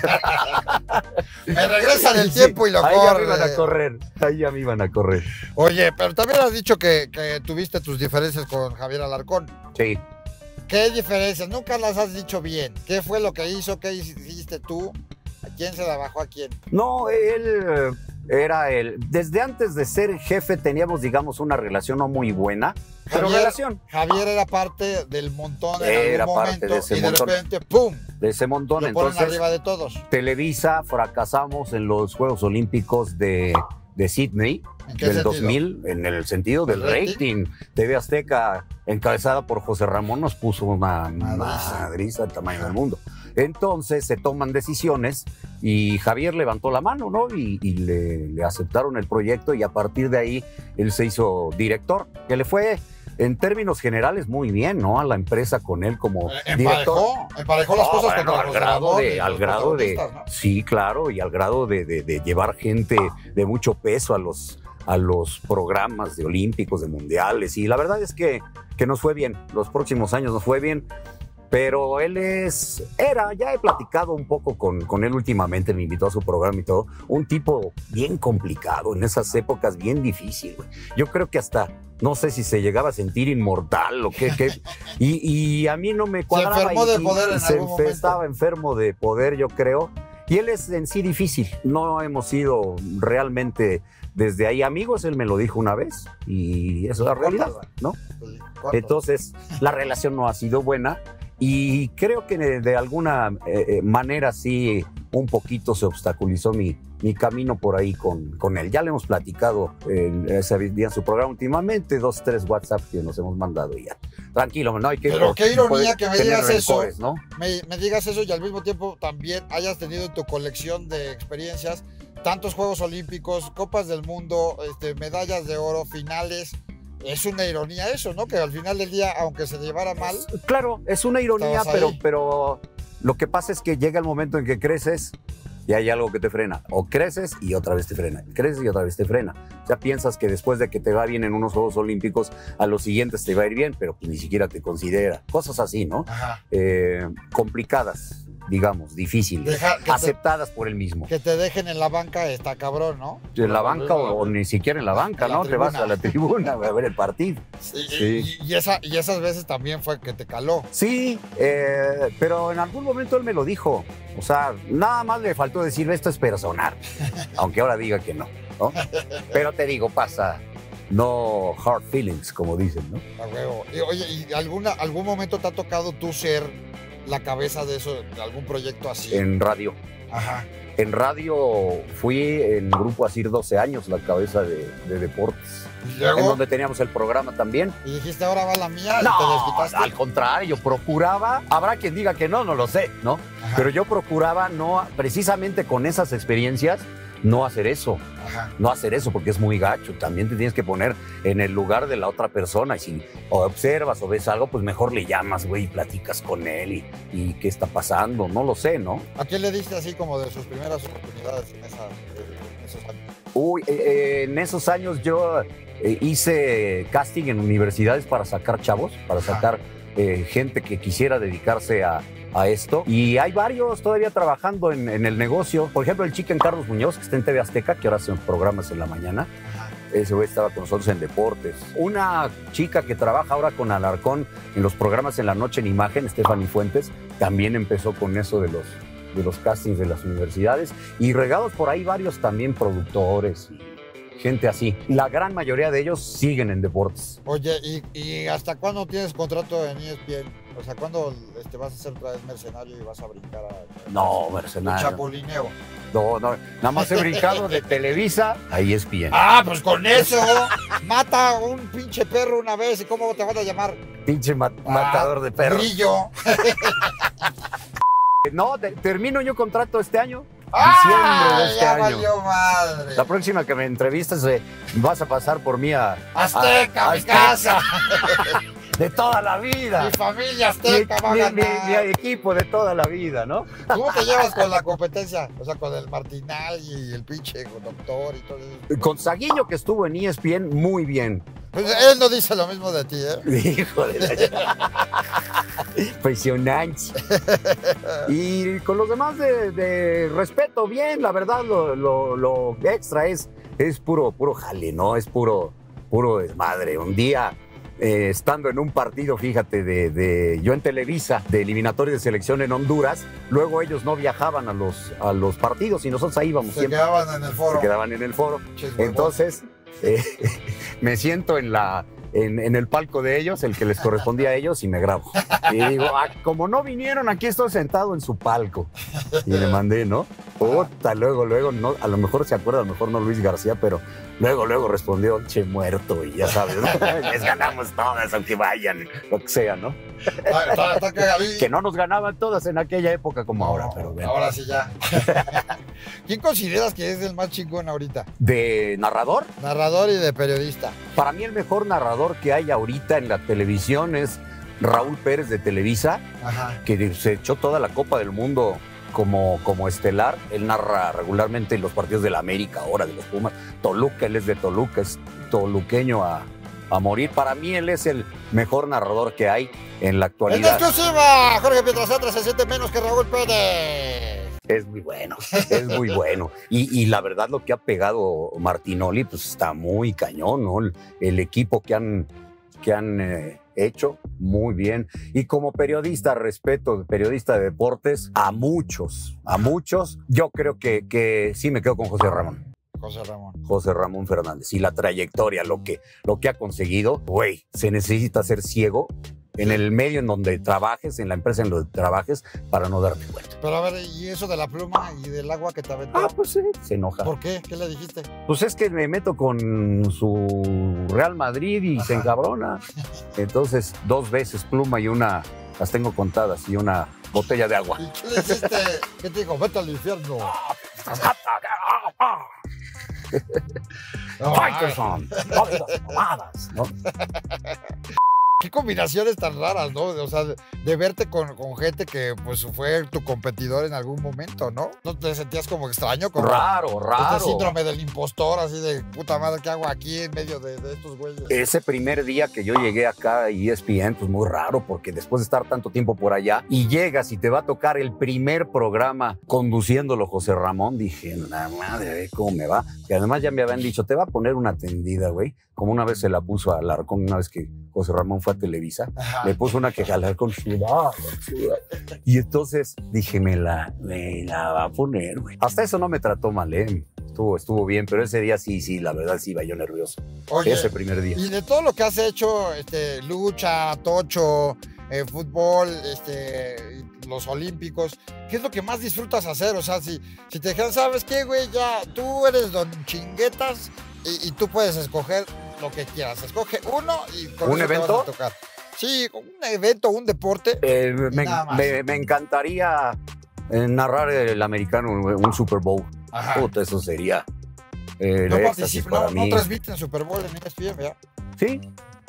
Me regresan el tiempo y lo ahí corren. ya me iban a correr, ahí ya me iban a correr. Oye, pero también has dicho que, que tuviste tus diferencias con Javier Alarcón. Sí. ¿Qué diferencias? Nunca las has dicho bien. ¿Qué fue lo que hizo? ¿Qué hiciste tú? ¿A quién se la bajó a quién? No, él era el... Desde antes de ser jefe teníamos, digamos, una relación no muy buena, pero Javier, relación. Javier era parte del montón en Era algún parte momento de ese y montón. de repente, ¡pum! De ese montón. Lo ponen Entonces, arriba de todos. Televisa fracasamos en los Juegos Olímpicos de, de Sydney ¿En qué del sentido? dos mil, en el sentido del ¿El rating. T V Azteca, encabezada por José Ramón, nos puso una Madriza. madriza del tamaño del mundo. Entonces se toman decisiones y Javier levantó la mano, ¿no? Y, y le, le aceptaron el proyecto y a partir de ahí él se hizo director, que le fue en términos generales muy bien, ¿no? A la empresa con él como Eh, director. Emparejó, emparejó las No, cosas bueno, contra al José grado Ramón y de, al los grado de, protagonistas, ¿no? sí, claro, y al grado de, de, de llevar gente de mucho peso a los, a los programas de olímpicos, de mundiales, y la verdad es que, que nos fue bien, los próximos años nos fue bien, pero él es, era, ya he platicado un poco con, con él últimamente, me invitó a su programa y todo, un tipo bien complicado, en esas épocas bien difícil, güey. Yo creo que hasta, no sé si se llegaba a sentir inmortal o qué, qué y, y a mí no me cuadraba. Se enfermó de y- poder y en se algún momento. Estaba enfermo de poder, yo creo, y él es en sí difícil, no hemos sido realmente desde ahí amigos, él me lo dijo una vez, y eso es la realidad, ¿no? Sí, ¿cuántos? Entonces, la relación no ha sido buena y creo que de, de alguna eh, manera sí un poquito se obstaculizó mi, mi camino por ahí con, con él. Ya le hemos platicado en, ese día en su programa últimamente, dos, tres WhatsApp que nos hemos mandado y ya. Tranquilo, no hay que... Pero qué ironía puede que me tener digas eso. rencores, ¿no? Me, me digas eso y al mismo tiempo también hayas tenido en tu colección de experiencias tantos Juegos Olímpicos, Copas del Mundo, este, medallas de oro, finales. Es una ironía eso, ¿no? Que al final del día, aunque se llevara mal... Claro, es una ironía, Estabas pero, ahí. pero lo que pasa es que llega el momento en que creces y hay algo que te frena. O creces y otra vez te frena. Creces y otra vez te frena. O sea, piensas que después de que te va bien en unos Juegos Olímpicos, a los siguientes te va a ir bien, pero pues ni siquiera te considera. Cosas así, ¿no? Ajá. Eh, complicadas, digamos, difíciles. Deja que te- aceptadas por él mismo. Que te dejen en la banca está cabrón, ¿no? En la banca o, o ni siquiera en la banca, En la ¿no? Te vas tribuna. a la tribuna a ver el partido. Sí, Sí. Y, y esa, y esas veces también fue que te caló. Sí, eh, pero en algún momento él me lo dijo. O sea, nada más le faltó decir esto es personal, aunque ahora diga que no, ¿no? Pero te digo, pasa, no hard feelings, como dicen, ¿no? A huevo. Y, oye, ¿y alguna, algún momento te ha tocado tú ser la cabeza de eso, de algún proyecto así? En radio. Ajá. En radio fui en Grupo Asir doce años, la cabeza de, de deportes. Y luego, En donde teníamos el programa también. y dijiste, ahora va la mía, y te No, desquitaste. al contrario, procuraba, habrá quien diga que no, no lo sé, ¿no? Ajá. Pero yo procuraba no, precisamente con esas experiencias, no hacer eso. Ajá. No hacer eso porque es muy gacho. También te tienes que poner en el lugar de la otra persona. Y si observas o ves algo, pues mejor le llamas, güey, y platicas con él y, y qué está pasando. No lo sé, ¿no? ¿A quién le diste así como de sus primeras oportunidades en, esa, en esos años? Uy, eh, eh, en esos años yo eh, hice casting en universidades para sacar chavos, para Ajá. sacar eh, gente que quisiera dedicarse a, a esto. Y hay varios todavía trabajando en, en el negocio. Por ejemplo, el Chicken Carlos Muñoz, que está en T V Azteca, que ahora hacen programas en la mañana. Ese güey estaba con nosotros en deportes. Una chica que trabaja ahora con Alarcón en los programas en la noche en imagen, Stephanie Fuentes, también empezó con eso de los, de los castings de las universidades. Y regados por ahí varios también productores y gente así. La gran mayoría de ellos siguen en deportes. Oye, ¿y, y hasta cuándo tienes contrato en E S P N? O sea, ¿cuándo este, vas a ser otra vez mercenario y vas a brincar a... No, mercenario. Chapulineo. No, no, nada más he brincado de Televisa a E S P N. Ah, pues con eso. Mata a un pinche perro una vez y ¿cómo te van a llamar? Pinche mat ah, matador de perros. Grillo. No, te, termino yo contrato este año. ¡Ah! De este Ya año. valió madre. La próxima que me entrevistes eh, vas a pasar por mí a... Azteca, a, mi Azteca. casa. De toda la vida. Mi familia azteca va a mi, ganar. Mi, mi equipo de toda la vida, ¿no? ¿Cómo te llevas con la competencia? O sea, con el Martinal y el pinche doctor y todo eso. Con Saguillo, que estuvo en E S P N, muy bien. Pues él no dice lo mismo de ti, ¿eh? Hijo de la... Impresionante. Y con los demás de, de respeto, bien, la verdad, lo, lo, lo extra es, es puro, puro jale, ¿no? Es puro, puro desmadre. Un día... Eh, estando en un partido, fíjate, de, de yo en Televisa, de eliminatorio de selección en Honduras, luego ellos no viajaban a los, a los partidos y nosotros ahí íbamos. Se siempre. quedaban en el foro. Se quedaban en el foro. Entonces, eh, me siento en, la, en, en el palco de ellos, el que les correspondía a ellos, y me grabo. Y digo, ah, como no vinieron, aquí estoy sentado en su palco. Y le mandé, ¿no? Puta, luego, luego, no, a lo mejor se acuerda, a lo mejor no Luis García, pero luego, luego respondió, che, muerto, y ya sabes, ¿no? Les ganamos todas, aunque vayan, lo que sea, ¿no? Está, está que no nos ganaban todas en aquella época como no, ahora, pero bueno. Ahora sí ya. ¿Quién consideras que es el más chingón ahorita? ¿De narrador? Narrador y de periodista. Para mí el mejor narrador que hay ahorita en la televisión es Raúl Pérez de Televisa, Ajá. que se echó toda la Copa del Mundo como, como estelar. Él narra regularmente los partidos de la América, ahora de los Pumas. Toluca, él es de Toluca, es toluqueño a, a morir. Para mí él es el mejor narrador que hay en la actualidad. ¡En exclusiva! Jorge Pietrasanta se siente menos que Raúl Pérez. Es muy bueno, es muy bueno. Y, y la verdad lo que ha pegado Martinoli, pues está muy cañón, ¿no? El, el equipo que han, que han eh, hecho, muy bien. Y como periodista, respeto, periodista de deportes, a muchos, a muchos, yo creo que, que sí me quedo con José Ramón. José Ramón. José Ramón Fernández. Y la trayectoria, lo que, lo que ha conseguido, güey, se necesita ser ciego en el medio en donde trabajes, en la empresa en donde trabajes, para no darte cuenta. Pero a ver, ¿y eso de la pluma y del agua que te aventó? Ah, pues sí, se enoja. ¿Por qué? ¿Qué le dijiste? Pues es que me meto con su Real Madrid y Ajá. se encabrona. Entonces, dos veces pluma y una, las tengo contadas, y una botella de agua. ¿Y qué le hiciste? ¿Qué te dijo? Vete al infierno. No, Faitelson, no digas mamadas, ¿no? Qué combinaciones tan raras, ¿no? O sea, de, de verte con, con gente que pues fue tu competidor en algún momento, ¿no? ¿No te sentías como extraño? Como raro, raro. Este síndrome del impostor, así de puta madre, ¿qué hago aquí en medio de, de estos güeyes? Ese primer día que yo llegué acá a E S P N, pues muy raro, porque después de estar tanto tiempo por allá, y llegas y te va a tocar el primer programa conduciéndolo José Ramón, dije, la madre, ¿cómo me va? Y además ya me habían dicho, te va a poner una tendida, güey. Como una vez se la puso a Alarcón, una vez que José Ramón fue a Televisa, Ajá. le puso una que Alarcón sudaba, sudaba. Y entonces dije, me la, me la va a poner, güey. Hasta eso no me trató mal, ¿eh? Estuvo, estuvo bien, pero ese día sí, sí, la verdad sí iba yo nervioso. Oye, ese primer día. Y de todo lo que has hecho, este, lucha, tocho, eh, fútbol, este, los olímpicos, ¿qué es lo que más disfrutas hacer? O sea, si, si te dijeran, ¿sabes qué, güey? Ya, tú eres don chinguetas y, y tú puedes escoger lo que quieras. Escoge uno y con ¿Un eso evento? te vas a tocar. Sí, un evento, un deporte. Eh, me, me, me encantaría eh, narrar el americano, un Super Bowl. Ajá. Puta, eso sería eh, no éxtasis para no, mí. No transmiten Super Bowl en E S P N, ¿verdad? Sí,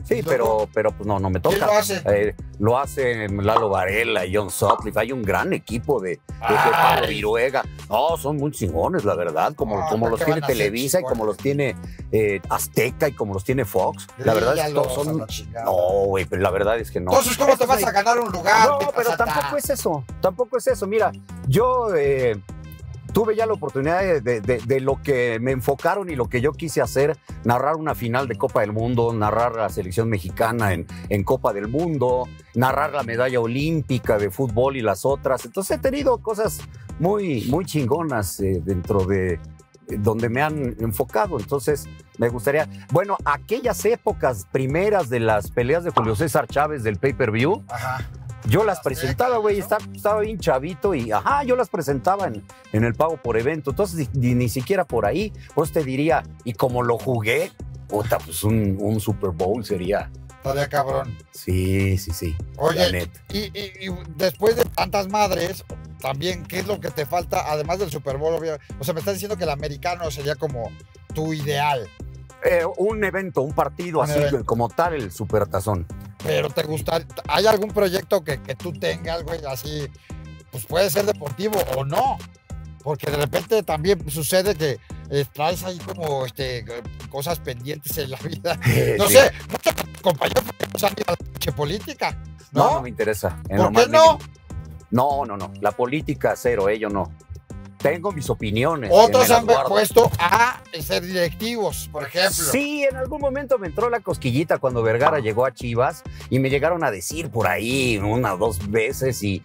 Sí, pero, pero pues no, no me toca. ¿Quién lo hace? Eh, lo hace Lalo Varela y John Sutcliffe. Hay un gran equipo de, de, de Pablo Viruega. No, son muy chingones, la verdad. Como, No, como los ¿qué tiene van a hacer, Televisa y como chingones? los tiene eh, Azteca y como los tiene Fox. La verdad es que todos Lígalos a son... la chingada. No, güey, pero la verdad es que no. Entonces, ¿cómo te vas a ganar un lugar? No, Vete a pero Santa. tampoco es eso. Tampoco es eso. Mira, yo... Eh, tuve ya la oportunidad de, de, de, de lo que me enfocaron y lo que yo quise hacer, narrar una final de Copa del Mundo, narrar la selección mexicana en, en Copa del Mundo, narrar la medalla olímpica de fútbol y las otras. Entonces he tenido cosas muy, muy chingonas eh, dentro de donde me han enfocado. Entonces me gustaría, bueno, aquellas épocas primeras de las peleas de Julio César Chávez del pay-per-view, Ajá. yo las presentaba, güey, estaba, estaba bien chavito y, ajá, yo las presentaba en, en el pago por evento. Entonces, ni, ni siquiera por ahí. Pues te diría, y como lo jugué, puta, pues un, un Super Bowl sería. Estaría cabrón. Sí, sí, sí. Oye, y, y, y después de tantas madres, también, ¿qué es lo que te falta? Además del Super Bowl, obvio. O sea, me estás diciendo que el americano sería como tu ideal. Eh, un evento, un partido Un así evento. como tal, el Supertazón. Pero te gusta, ¿hay algún proyecto que, que tú tengas, güey, así? Pues puede ser deportivo o no. Porque de repente también sucede que eh, traes ahí como este, cosas pendientes en la vida. No Sí. sé, muchos compañeros nos han ido a la pinche política, No, ¿no? no me interesa. En ¿Por lo qué más no? mínimo. No, no, no. La política, cero, ello no. Tengo mis opiniones. Otros que me han las guardo. puesto a ser directivos, por ejemplo. Sí, en algún momento me entró la cosquillita cuando Vergara llegó a Chivas y me llegaron a decir por ahí una o dos veces y,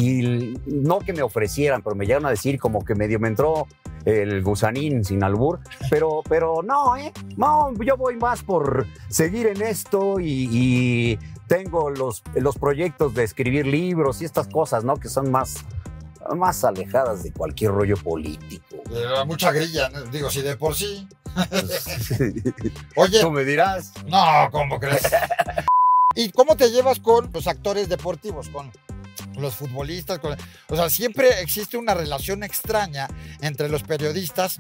y no que me ofrecieran, pero me llegaron a decir como que medio me entró el gusanín sin albur, pero, pero no, ¿eh? No, yo voy más por seguir en esto y, y tengo los, los proyectos de escribir libros y estas cosas, ¿no? Que son más... más alejadas de cualquier rollo político. Pero mucha grilla, ¿no? Digo, si de por sí. Oye. Tú me dirás. No, ¿cómo crees? ¿Y cómo te llevas con los actores deportivos, con los futbolistas? Con... O sea, siempre existe una relación extraña entre los periodistas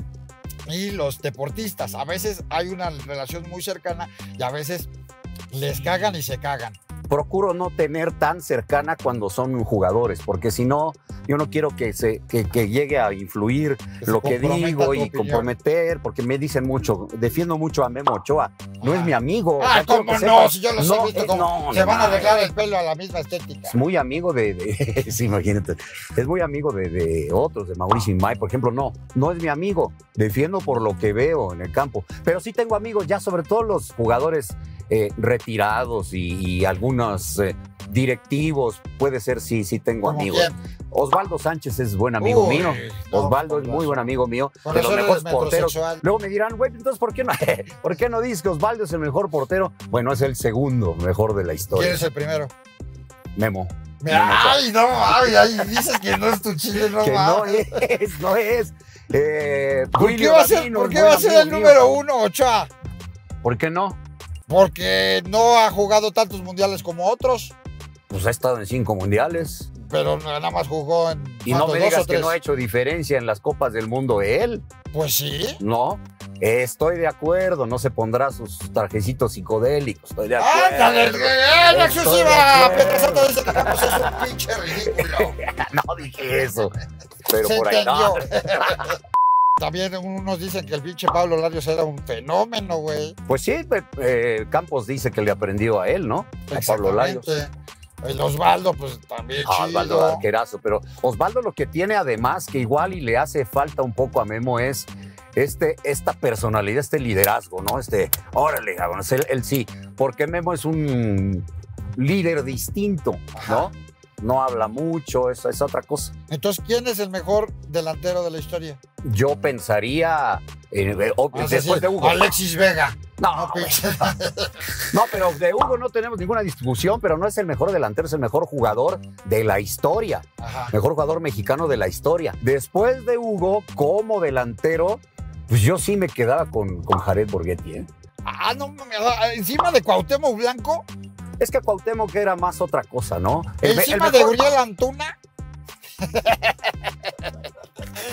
y los deportistas. A veces hay una relación muy cercana y a veces les cagan y se cagan. Procuro no tener tan cercana cuando son jugadores, porque si no, yo no quiero que, se, que, que llegue a influir Que se lo que comprometa digo tu y opinión. comprometer, porque me dicen mucho, defiendo mucho a Memo Ochoa, no es mi amigo. o Ah, sea, quiero ¿cómo que no? sepas. Si yo los No, he visto eh, como no, se no, van a no, arreglar eh, el pelo a la misma estética. Es muy amigo de, de sí, imagínate, es muy amigo de, de otros, de Mauricio Imay, por ejemplo, no, no es mi amigo, defiendo por lo que veo en el campo, pero sí tengo amigos, ya sobre todo los jugadores eh, retirados y, y algunos eh, directivos, puede ser, sí, sí tengo ¿Cómo amigos. quién? Osvaldo Sánchez es buen amigo Uy, mío, no, Osvaldo con es muy razón. buen amigo mío, Por de eso los eres mejores porteros. metrosexual. Luego me dirán, güey, entonces, ¿por qué no, ¿por qué no dices que Osvaldo es el mejor portero? Bueno, es el segundo mejor de la historia. ¿Quién es el primero? Memo. Memo Ochoa. Ay, no, ay, ay, dices que no es tu chile, no que no mames. es, no es. Eh, ¿Por qué Duilio va a ser, Davino ¿por es qué buen va a ser amigo el mío. número uno, Ochoa? ¿Por qué no? Porque no ha jugado tantos mundiales como otros, Pues ha estado en cinco mundiales. pero nada más jugó en Y no ¿cuántos? me dos digas o que tres. no ha hecho diferencia en las Copas del Mundo él. Pues sí. No. Estoy de acuerdo, no se pondrá sus trajecitos psicodélicos. Estoy de acuerdo. ¡Ándale! ¡Eh, la Estoy exclusiva! de acuerdo. Pepe Santa dice que Campos es un pinche ridículo. No dije eso. Pero Se por ahí no. entendió. También unos dicen que el pinche Pablo Larios era un fenómeno, güey. Pues sí, eh, Campos dice que le aprendió a él, ¿no? A Pablo Larios. Exactamente. El Osvaldo, pues también Ah, chido. Osvaldo Arquerazo, pero Osvaldo lo que tiene además, que igual y le hace falta un poco a Memo, es este, esta personalidad, este liderazgo, ¿no? Este, órale, cabrón, él, él sí, porque Memo es un líder distinto, ¿no? Ajá. No habla mucho, eso es otra cosa. Entonces, ¿quién es el mejor delantero de la historia? Yo pensaría, eh, eh, oh, Vas a después decir, de Hugo. Alexis Vega. No, No, pinche. no, pero de Hugo no tenemos ninguna discusión, pero no es el mejor delantero, es el mejor jugador de la historia. Ajá. Mejor jugador mexicano de la historia. Después de Hugo, como delantero, pues yo sí me quedaba con, con Jared Borghetti, ¿eh? Ah, no, mames, encima de Cuauhtémoc Blanco, Es que Cuauhtémoc era más otra cosa, ¿no? El, me- el encima de mejor- Uriel Antuna.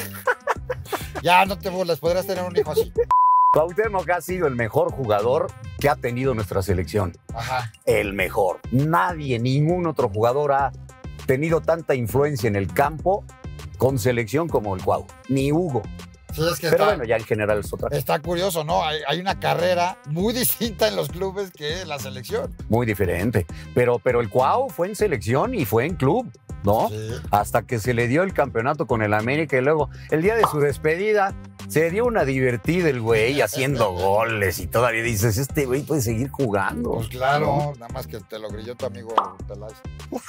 Ya no te burles, podrías tener un hijo así. Cuauhtémoc ha sido el mejor jugador que ha tenido nuestra selección. Ajá. El mejor. Nadie, ningún otro jugador ha tenido tanta influencia en el campo con selección como el Cuau. Ni Hugo. Sí, es que Pero está, bueno, ya en general es otra cosa. está curioso, ¿no? Hay, hay una carrera muy distinta en los clubes que en la selección. Muy diferente. Pero, pero el Cuau fue en selección y fue en club, ¿no? Sí. Hasta que se le dio el campeonato con el América y luego el día de su despedida se dio una divertida el güey haciendo goles y todavía dices, este güey puede seguir jugando. Pues claro, ¿no? nada más que te lo grilló tu amigo Peláez.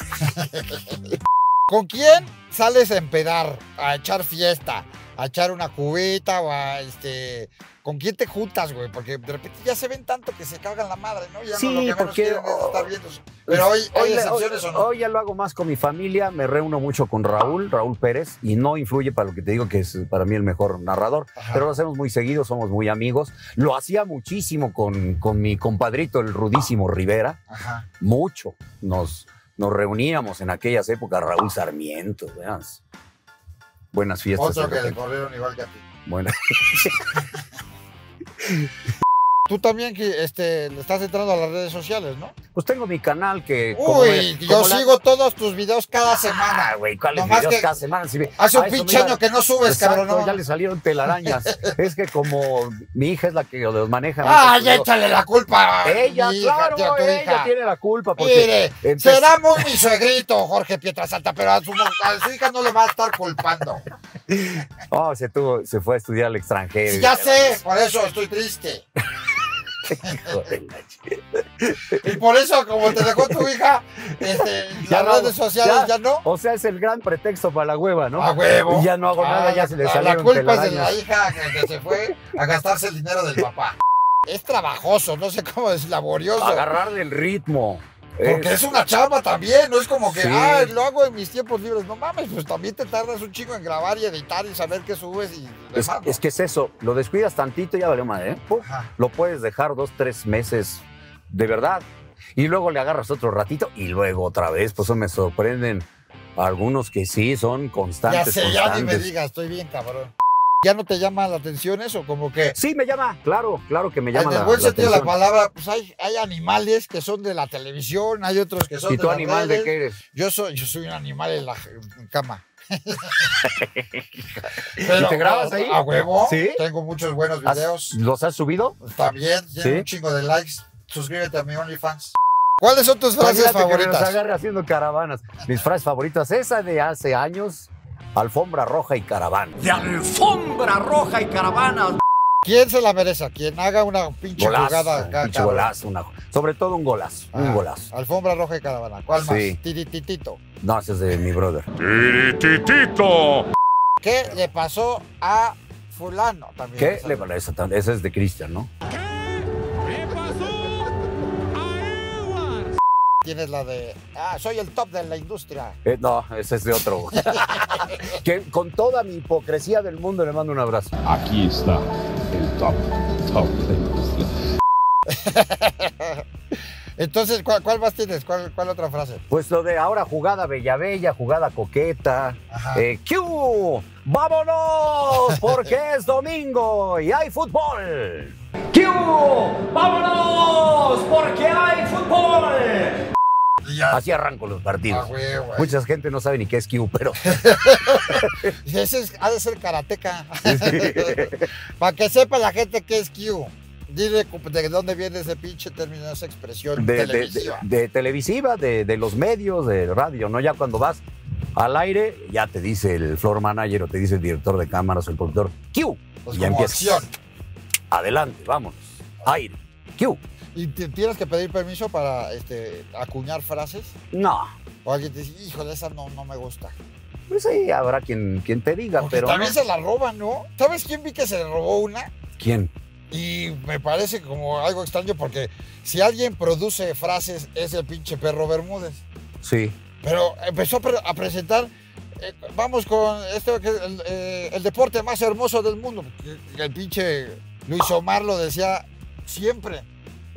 ¿Con quién sales a empedar, a echar fiesta, a echar una cubita o a este... ¿Con quién te juntas, güey? Porque de repente ya se ven tanto que se cagan la madre, ¿no? Ya Sí, no, lo que menos porque- quieren es estar viendo. Pero hoy hay Hoy, excepciones hoy- o no. hoy ya lo hago más con mi familia, me reúno mucho con Raúl, Raúl Pérez, y no influye para lo que te digo que es para mí el mejor narrador, Ajá. pero lo hacemos muy seguido, somos muy amigos. Lo hacía muchísimo con, con mi compadrito, el Rudísimo Rivera, Ajá. mucho. Nos, nos reuníamos en aquellas épocas, Raúl Sarmiento, veas. Buenas fiestas. Otro de que le repente. corrieron igual que a ti. Buenas. Tú también que este, le estás entrando a las redes sociales, ¿no? Pues tengo mi canal que... como Uy, me- yo como la- sigo todos tus videos cada semana. Ah, güey, ¿cuáles Nomás videos que cada semana? Si me- hace un a eso me pinche iba- año que no subes, Exacto, cabrón. ¿no? ya le salieron telarañas. Es que como mi hija es la que los maneja. ¡Ay, entonces yo- échale la culpa! a Ella, mi hija, claro, tío, tu ella hija. tiene la culpa. Porque Mire, entonces- será muy mi suegrito, Jorge Pietrasanta, pero a su, a su hija no le va a estar culpando. Oh, se, tuvo, se fue a estudiar al extranjero. Sí, ya sé, por eso estoy triste. Hijo de la ch- Y por eso, como te dejó tu hija, este, Ya las no, redes sociales ya, ya. no. O sea, es el gran pretexto para la hueva, ¿no? A huevo. Y ya no hago Ah, nada, ya se le la- salieron La culpa es de telarañas. la hija que, que se fue a gastarse el dinero del papá. Es trabajoso, no sé cómo es laborioso. Agarrarle el ritmo. Porque es una chamba también, no es como que, Sí. ah, lo hago en mis tiempos libres. No mames, pues también te tardas un chingo en grabar y editar y saber qué subes y Es, demás, ¿no? es que es eso, lo descuidas tantito y ya valió madre, ¿eh? Pum, Ajá. lo puedes dejar dos, tres meses de verdad. Y luego le agarras otro ratito y luego otra vez. Por eso me sorprenden algunos que sí son Ya constantes. sé, ya ni me constantes. digas, estoy bien, cabrón. ¿Ya no te llama la atención eso? Como que... Sí, me llama, claro, claro que me llama En el la, buen la sentido de la atención. palabra, pues hay, hay animales que son de la televisión, hay otros que son ¿Y de tú las animal redes. de qué eres? Yo soy, yo soy un animal en la en cama. ¿Y te grabas ahí? A huevo. ¿Sí? Tengo muchos buenos ¿Has- videos. ¿Los has subido? También, tiene ¿Sí? un chingo de likes. Suscríbete a mi OnlyFans. ¿Cuáles son tus Imagínate frases que me los favoritas? agarre haciendo caravanas. Mis frases favoritas, esa de hace años, alfombra roja y caravana. De alfombra roja y caravanas. ¿Quién se la merece? Quien haga una pinche Golazo, jugada un acá, pinche cabrón. golazo, una- sobre todo un golazo, un Ah, golazo. Alfombra roja y caravana. ¿Cuál más? Sí. Tirititito. No, ese es de mi brother. Tirititito. ¿Qué le pasó a fulano también? ¿Qué? Esa- Le vale esa tan- ese es de Cristian, ¿no? Tienes la de, ah, soy el top de la industria. Eh, no, ese es de otro. Que con toda mi hipocresía del mundo le mando un abrazo. Aquí está el top, top de la industria. Entonces, ¿cuál, cuál más tienes? ¿Cuál, ¿Cuál otra frase? Pues lo de ahora jugada bella bella, jugada coqueta. Ajá. Eh, ¡Q! ¡Vámonos! Porque es domingo y hay fútbol. ¡Q! ¡Vámonos! ¡Porque hay fútbol! Y ya. Así arranco los partidos. Ah, güey, güey. Mucha gente no sabe ni qué es Q, pero Ese es- ha de ser karateca. Para que sepa la gente qué es Q. Dile de dónde viene ese pinche término, esa expresión de, de- televisiva. de- de televisiva, de, de los medios, de radio, ¿no? Ya cuando vas al aire, ya te dice el floor manager o te dice el director de cámaras o el productor, Q. Pues y ya como empiezas. acción. Adelante, vámonos. Aire. Q. ¿Y te- tienes que pedir permiso para este, acuñar frases? No. O alguien te dice, híjole, esa no, no me gusta. Pues sí, habrá quien, quien te diga, Porque pero. también no. se la roban, ¿no? ¿Sabes quién vi que se le robó una? ¿Quién? Y me parece como algo extraño porque si alguien produce frases es el pinche Perro Bermúdez. Sí. Pero empezó a, pre- a presentar, eh, vamos con este, que es el, eh, el deporte más hermoso del mundo. Que El pinche Luis Omar lo decía siempre.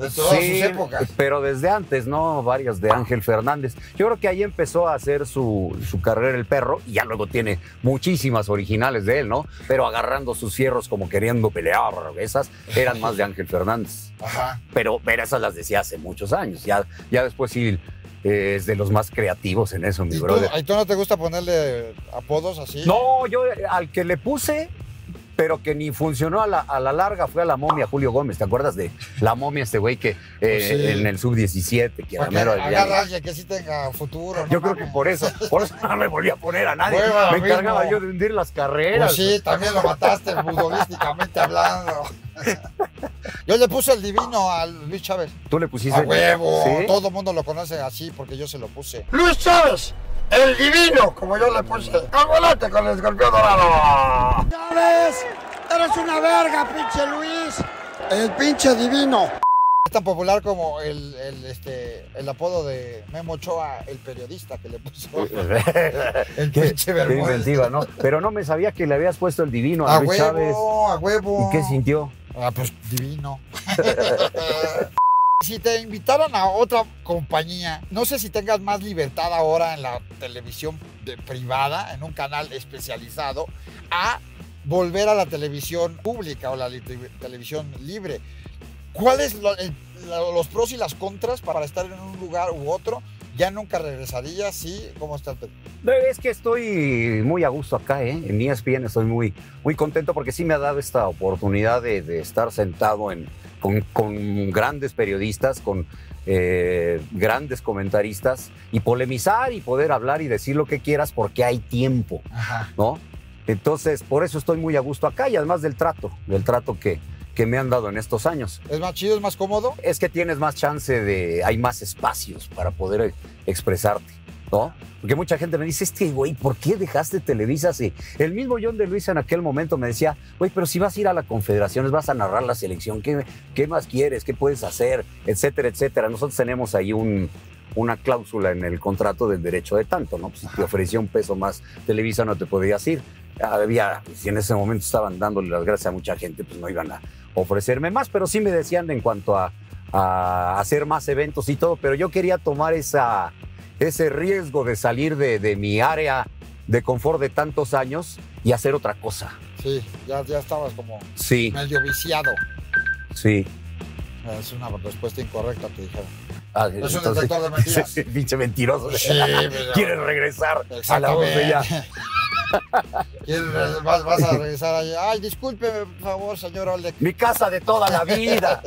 de todas sí, sus épocas. Pero desde antes, ¿no? Varias de Ángel Fernández. Yo creo que ahí empezó a hacer su, su carrera el perro y ya luego tiene muchísimas originales de él, ¿no? Pero agarrando sus fierros como queriendo pelear, esas eran más de Ángel Fernández. Ajá. Pero, pero esas las decía hace muchos años. Ya, ya después sí eh, es de los más creativos en eso, mi ¿Y tú, brother. ¿Y tú no te gusta ponerle apodos así? No, yo al que le puse, pero que ni funcionó a la, a la larga, fue a la momia Julio Gómez. ¿Te acuerdas de la momia, este güey que eh, Pues sí. en el sub diecisiete? Que era Porque mero agarra a alguien que sí tenga futuro. Yo no creo mames. que por eso, por eso no me volví a poner a nadie. Hueva, me encargaba mismo. yo de hundir las carreras. Pues sí, también lo mataste futbolísticamente hablando. Yo le puse el divino a Luis Chávez. Tú le pusiste. A huevo. ¿Sí? Todo el mundo lo conoce así porque yo se lo puse. Luis Chávez, el divino, como yo le puse. ¡Aguante con el escorpión dorado! ¡Chávez! ¡Eres una verga, pinche Luis! El pinche divino. Es tan popular como el, el, este, el apodo de Memo Ochoa, el periodista que le puso. El Qué, pinche qué Bermúdez. inventiva, ¿no? Pero no me sabía que le habías puesto el divino a, A Luis Chávez. huevo, a huevo. ¿Y qué sintió? Ah, pues divino. Si te invitaran a otra compañía, no sé si tengas más libertad ahora en la televisión de- privada, en un canal especializado, a volver a la televisión pública o la li- televisión libre. ¿Cuáles lo- el- lo- los pros y las contras para estar en un lugar u otro? ¿Ya nunca regresarías? ¿Sí? ¿Cómo está? Es que estoy muy a gusto acá, ¿eh? En E S P N estoy muy, muy contento porque sí me ha dado esta oportunidad de, de estar sentado en, con, con grandes periodistas, con eh, grandes comentaristas y polemizar y poder hablar y decir lo que quieras porque hay tiempo, Ajá. ¿no? Entonces, por eso estoy muy a gusto acá y además del trato, del trato que, que me han dado en estos años. ¿Es más chido, es más cómodo? Es que tienes más chance de, hay más espacios para poder expresarte, ¿no? Porque mucha gente me dice, este güey, ¿por qué dejaste Televisa así? El mismo John de Luisa en aquel momento me decía, güey, pero si vas a ir a la Confederaciones, vas a narrar la selección, ¿qué, qué más quieres? ¿Qué puedes hacer? Etcétera, etcétera. Nosotros tenemos ahí un, una cláusula en el contrato del derecho de tanto, ¿no? Pues si te ofrecía un peso más, Televisa no te podías ir. Había, si en ese momento estaban dándole las gracias a mucha gente, pues no iban a ofrecerme más, pero sí me decían en cuanto a, a hacer más eventos y todo, pero yo quería tomar esa, ese riesgo de salir de, de mi área de confort de tantos años y hacer otra cosa. Sí, ya, ya estabas como Sí, medio viciado. sí. Es una respuesta incorrecta, te dijeron. Ah, Es un detector de mentiras. sí, pinche mentiroso. Sí, pero- Quieres regresar a la voz de ella. ¿Quieres- Vas, vas a regresar ahí. Ay, discúlpeme, por favor, señor Oleg. Mi casa de toda la vida.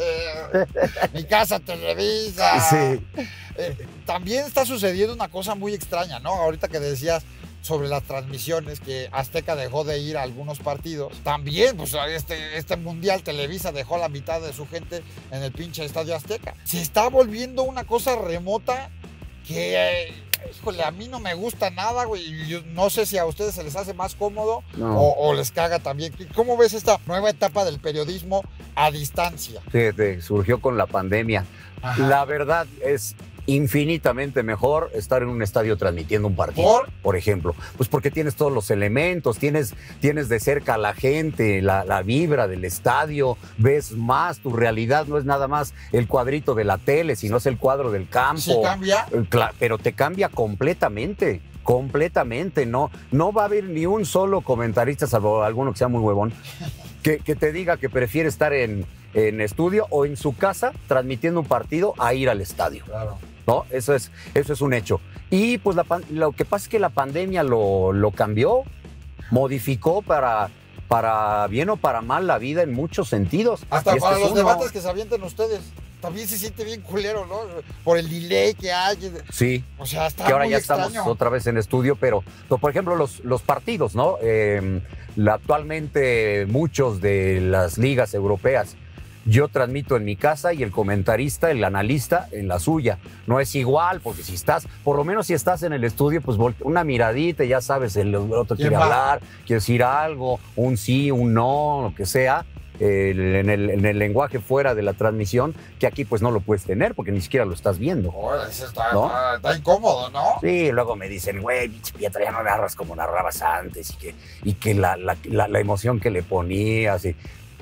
Mi casa Televisa. Sí. Eh, también está sucediendo una cosa muy extraña, ¿no? Ahorita que decías sobre las transmisiones, que Azteca dejó de ir a algunos partidos. También, pues este, este Mundial Televisa dejó a la mitad de su gente en el pinche Estadio Azteca. Se está volviendo una cosa remota que, eh, híjole, a mí no me gusta nada, güey. Y yo no sé si a ustedes se les hace más cómodo No. o, o les caga también. ¿Cómo ves esta nueva etapa del periodismo a distancia? Fíjate, surgió con la pandemia. Ajá. La verdad es infinitamente mejor estar en un estadio transmitiendo un partido, ¿Por? por ejemplo. Pues porque tienes todos los elementos, tienes, tienes de cerca a la gente, la, la vibra del estadio, ves más, tu realidad no es nada más el cuadrito de la tele, sino es el cuadro del campo. ¿Sí cambia? Eh, cla- Pero te cambia completamente, completamente. No, no va a haber ni un solo comentarista, salvo alguno que sea muy huevón, que, que te diga que prefiere estar en, en estudio o en su casa transmitiendo un partido a ir al estadio. Claro. ¿No? Eso es, eso es un hecho. Y pues la, pan- lo que pasa es que la pandemia lo, lo cambió, modificó para, para bien o para mal la vida en muchos sentidos. Hasta Y este para es los uno. debates que se avienten ustedes. También se siente bien culero, ¿no? Por el delay que hay. Sí. O sea, está Que ahora muy ya extraño. estamos otra vez en estudio, pero, pero, por ejemplo, los, los partidos, ¿no? Eh, la- actualmente muchos de las ligas europeas, yo transmito en mi casa y el comentarista, el analista, en la suya. No es igual, porque si estás, por lo menos si estás en el estudio, pues volte- una miradita, ya sabes, el otro ¿Quién quiere va? hablar, quiere decir algo, un sí, un no, lo que sea. El- en, el, en el lenguaje fuera de la transmisión, que aquí pues no lo puedes tener porque ni siquiera lo estás viendo. Órale, eso está, ¿No? está, está incómodo, ¿no? Sí, luego me dicen, güey, pinche Pietro, ya no narras como narrabas antes y que, y que la, la, la, la emoción que le ponías. Y,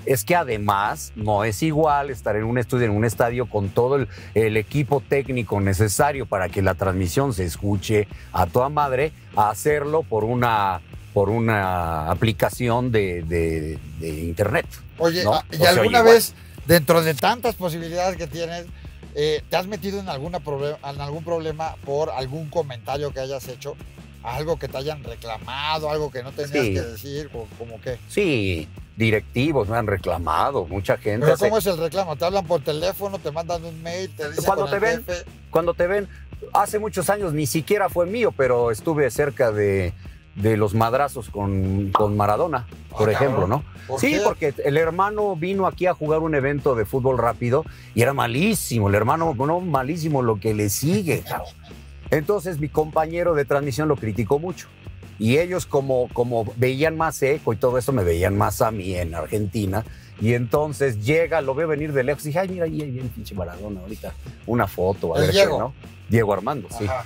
es que además no es igual estar en un estudio, en un estadio con todo el, el equipo técnico necesario para que la transmisión se escuche a toda madre, a hacerlo por una, por una aplicación de, de, de internet. Oye, ¿no? ¿y o sea, alguna oye, vez, dentro de tantas posibilidades que tienes, eh, te has metido en, alguna problem en algún problema por algún comentario que hayas hecho? Algo que te hayan reclamado, algo que no tenías sí. que decir, o como qué. Sí, directivos me han reclamado, mucha gente. Pero hace... ¿cómo es el reclamo? ¿Te hablan por teléfono, te mandan un mail, te dicen cuando con te el ven, jefe? Cuando te ven, hace muchos años ni siquiera fue mío, pero estuve cerca de, de los madrazos con, con Maradona, por ah, ejemplo, cabrón. ¿no? ¿Por Sí, qué? porque el hermano vino aquí a jugar un evento de fútbol rápido y era malísimo, el hermano, no, malísimo lo que le sigue, cabrón. Entonces mi compañero de transmisión lo criticó mucho. Y ellos como, como veían más eco y todo eso, me veían más a mí en Argentina. Y entonces llega, lo veo venir de lejos y dije, ay, mira, ahí viene pinche Maradona ahorita. Una foto, a ¿El ver Diego? qué, ¿no? Diego Armando, sí. Ajá.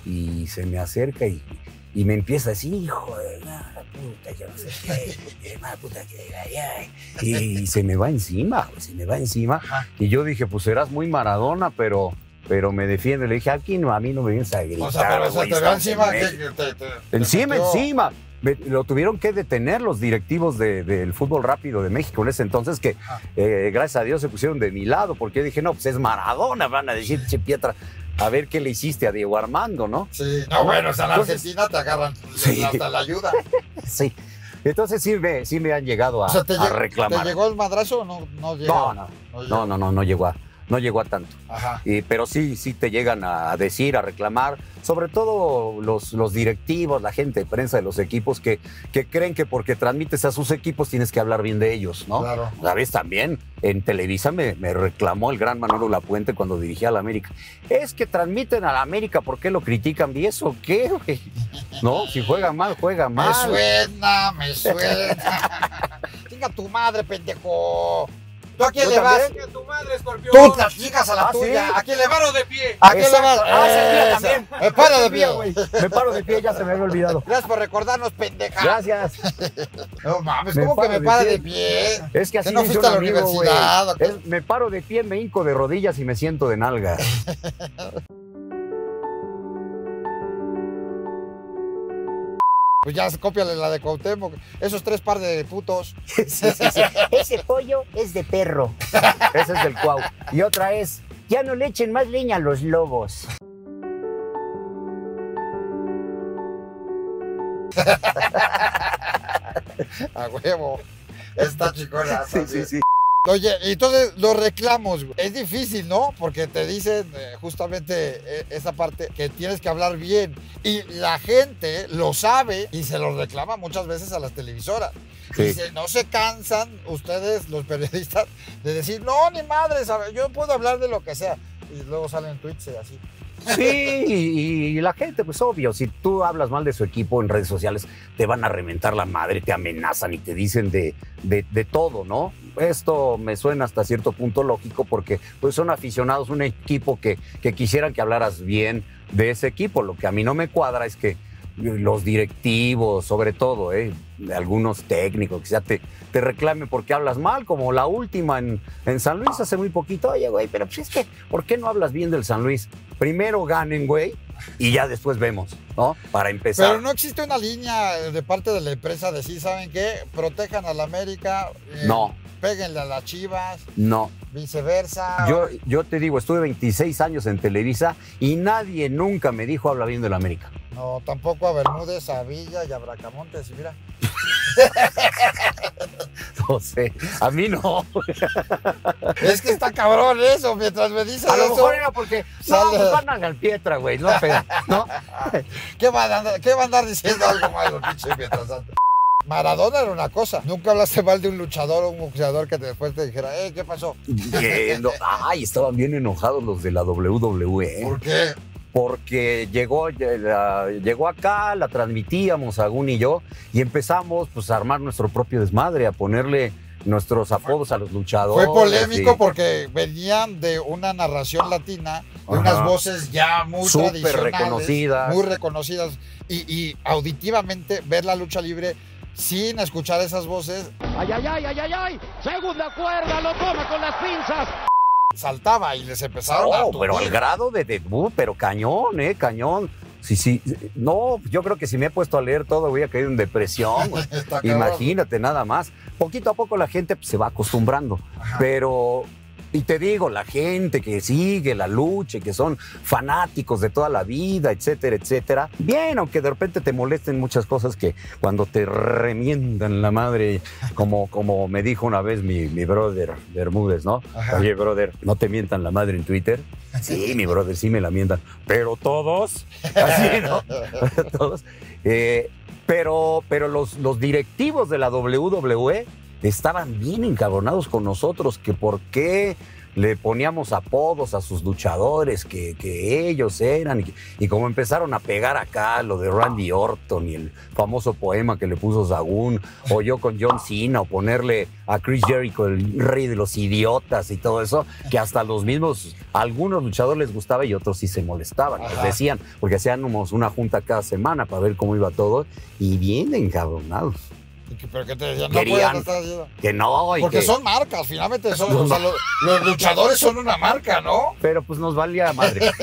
Y se me acerca y, y me empieza a decir, hijo de la puta, yo no sé qué, de la puta que ay, ay. Y, y se me va encima, se me va encima. Ajá. Y yo dije, pues serás muy Maradona, pero... pero me defiende. Le dije, aquí no, a mí no me vienes a gritar. O sea, pero güey, se te ve estamos encima. en que- México. que te- te- te Encima, metió. encima. Me- lo tuvieron que detener los directivos de- del fútbol rápido de México en ese entonces, que eh, gracias a Dios se pusieron de mi lado, porque yo dije, no, pues es Maradona, van a decir, che, Pietra, a ver qué le hiciste a Diego Armando, ¿no? Sí, no, bueno, o sea, en la Entonces- Argentina te agarran Sí. hasta la ayuda. Sí. Entonces sí me, sí me han llegado a, O sea, ¿te, a llegó- reclamar. ¿te llegó el madrazo o no, no llegó? No, no, No llegó. no, no, no, no llegó a, no llegó a tanto. Ajá. Y, pero sí, sí te llegan a decir, a reclamar, sobre todo los, los directivos, la gente de prensa de los equipos que, que creen que porque transmites a sus equipos tienes que hablar bien de ellos, ¿no? Claro. ¿Sabes? También en Televisa me, me reclamó el gran Manolo Lapuente cuando dirigía a la América. Es que transmiten a la América, ¿por qué lo critican? ¿Y eso qué, güey? No, si juega mal, juega Me mal. suena, me suena. Chinga tu madre, pendejo. ¿Tú a quién ¿Tú le vas? también? Tu madre, escorpión. Tú te chicas a la Ah, tuya. ¿sí? ¿A quién le vas? Paro de pie. ¿A quién le vas? Exacto. Ah, ese día Esa. también. Me paro de Ese día, pie. güey. Me paro de pie, ya se me había olvidado. Gracias por recordarnos, pendeja. Gracias. No mames, Me ¿cómo que paro me de para pie. de pie? Es que así ¿Que no dice fuiste un a la amigo, güey. universidad, o qué? Es, me paro de pie, me hinco de rodillas y me siento de nalga. Pues ya, cópiale la de Cuauhtémoc. Esos tres par de putos. Sí, sí, sí. Ese pollo es de perro. Ese es del Cuau. Y otra es, ya no le echen más leña a los lobos. A huevo. Está chicona. Sí, sí, sí. Oye, y entonces los reclamos, güey. Es difícil, ¿no? Porque te dicen eh, justamente eh, esa parte que tienes que hablar bien. Y la gente lo sabe y se lo reclama muchas veces a las televisoras. Sí. Y se- no se cansan ustedes, los periodistas, de decir, no, ni madre, ¿sabe? Yo puedo hablar de lo que sea. Y luego salen tweets y así. Sí, y, y la gente, pues obvio, si tú hablas mal de su equipo en redes sociales, te van a reventar la madre, te amenazan y te dicen de, de, de todo, ¿no? Esto me suena hasta cierto punto lógico porque pues son aficionados, un equipo que, que quisieran que hablaras bien de ese equipo. Lo que a mí no me cuadra es que los directivos, sobre todo, ¿eh? algunos técnicos, quizá te, te reclamen porque hablas mal, como la última en, en San Luis hace muy poquito. Oye, güey, pero pues es que, ¿por qué no hablas bien del San Luis? Primero ganen, güey, y ya después vemos, ¿no? Para empezar. Pero no existe una línea de parte de la empresa de decir, ¿saben qué? Protejan a la América. eh, No. Péguenle a las Chivas, No. viceversa. Yo, yo te digo, estuve veintiséis años en Televisa y nadie nunca me dijo habla bien de la América. No, tampoco a Bermúdez, a Villa y a Bracamontes, y mira. No sé, a mí no. Es que está cabrón eso, mientras me dice A lo eso. mejor era porque no, sale- pues van al Pietra, güey, no, pero, ¿no? ¿Qué va a andar, qué va a andar diciendo algo malo, pinche, mientras tanto? Maradona era una cosa. Nunca hablaste mal de un luchador o un boxeador que después te dijera, eh, ¿qué pasó? Que no- ay, estaban bien enojados los de la doble u doble u E. ¿Por qué? Porque llegó, la- llegó acá, la transmitíamos, Agún y yo, y empezamos pues, a armar nuestro propio desmadre, a ponerle nuestros apodos a los luchadores. Fue polémico y- porque venían de una narración latina, de Ajá. unas voces ya muy Súper tradicionales, reconocidas. muy reconocidas, y, y auditivamente ver la lucha libre sin escuchar esas voces. ¡Ay, ay, ay, ay, ay, ay! ¡Segunda cuerda! ¡Lo toma con las pinzas! Saltaba y les empezaron no, a tumbir. pero al grado de debut, pero cañón, ¿eh? Cañón. Sí, sí. No, yo creo que si me he puesto a leer todo voy a caer en depresión. Imagínate, nada más. Poquito a poco la gente pues, se va acostumbrando. Ajá. Pero... Y te digo, la gente que sigue la lucha, que son fanáticos de toda la vida, etcétera, etcétera. Bien, aunque de repente te molesten muchas cosas que cuando te remiendan la madre, como, como me dijo una vez mi, mi brother Bermúdez, ¿no? Ajá. Oye, brother, ¿no te mientan la madre en Twitter? Sí, mi brother, sí me la mientan. Pero todos, así, ¿no? Todos. Eh, pero pero los, los directivos de la doble u doble u E estaban bien encabronados con nosotros, que por qué le poníamos apodos a sus luchadores, que, que ellos eran, y, y como empezaron a pegar acá lo de Randy Orton y el famoso poema que le puso Sagún, o yo con John Cena, o ponerle a Chris Jericho el rey de los idiotas y todo eso, que hasta los mismos, a algunos luchadores les gustaba y otros sí se molestaban, les decían, porque hacíamos una junta cada semana para ver cómo iba todo, y bien encabronados. ¿Pero qué te decían? Querían, no puedes estar que no. Y porque que... son marcas, finalmente son, o sea, los, los luchadores son una marca, ¿no? Pero pues nos valía madre.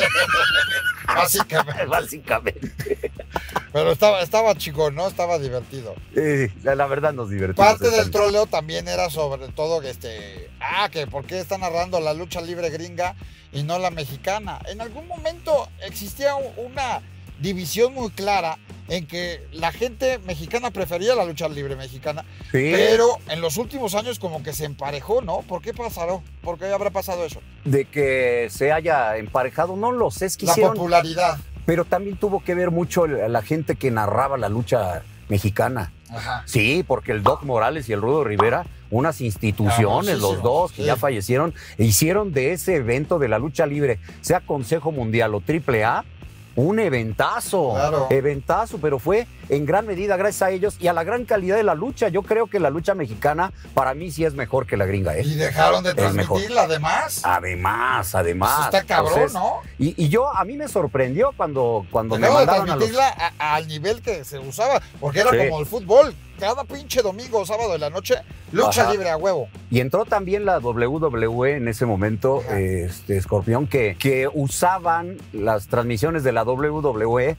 Básicamente. Básicamente. Pero estaba, estaba chico, ¿no? Estaba divertido. Eh, la, la verdad nos divertimos. Parte del troleo también era sobre todo este... Ah, que por qué está narrando la lucha libre gringa y no la mexicana. En algún momento existía una división muy clara en que la gente mexicana prefería la lucha libre mexicana, sí. Pero en los últimos años como que se emparejó, ¿no? ¿Por qué pasaron? ¿Por qué habrá pasado eso? De que se haya emparejado, no lo sé, es que la hicieron, popularidad. Pero también tuvo que ver mucho la gente que narraba la lucha mexicana. Ajá. Sí, porque el Doc Morales y el Rudo Rivera, unas instituciones, ah, los dos que sí. ya fallecieron, hicieron de ese evento de la lucha libre, sea Consejo Mundial o Triple A, un eventazo, claro. eventazo, pero fue en gran medida gracias a ellos y a la gran calidad de la lucha. Yo creo que la lucha mexicana para mí sí es mejor que la gringa, ¿eh? Y dejaron de transmitirla, además. Además, además. Eso está cabrón, Entonces, ¿no? Y, y yo, a mí me sorprendió cuando, cuando me dejaron mandaron de transmitirla a los... a, al nivel que se usaba, porque era sí. como el fútbol. Cada pinche domingo o sábado de la noche, lucha Ajá. libre a huevo. Y entró también la doble u doble u E en ese momento, este, Escorpión, que, que usaban las transmisiones de la doble u doble u E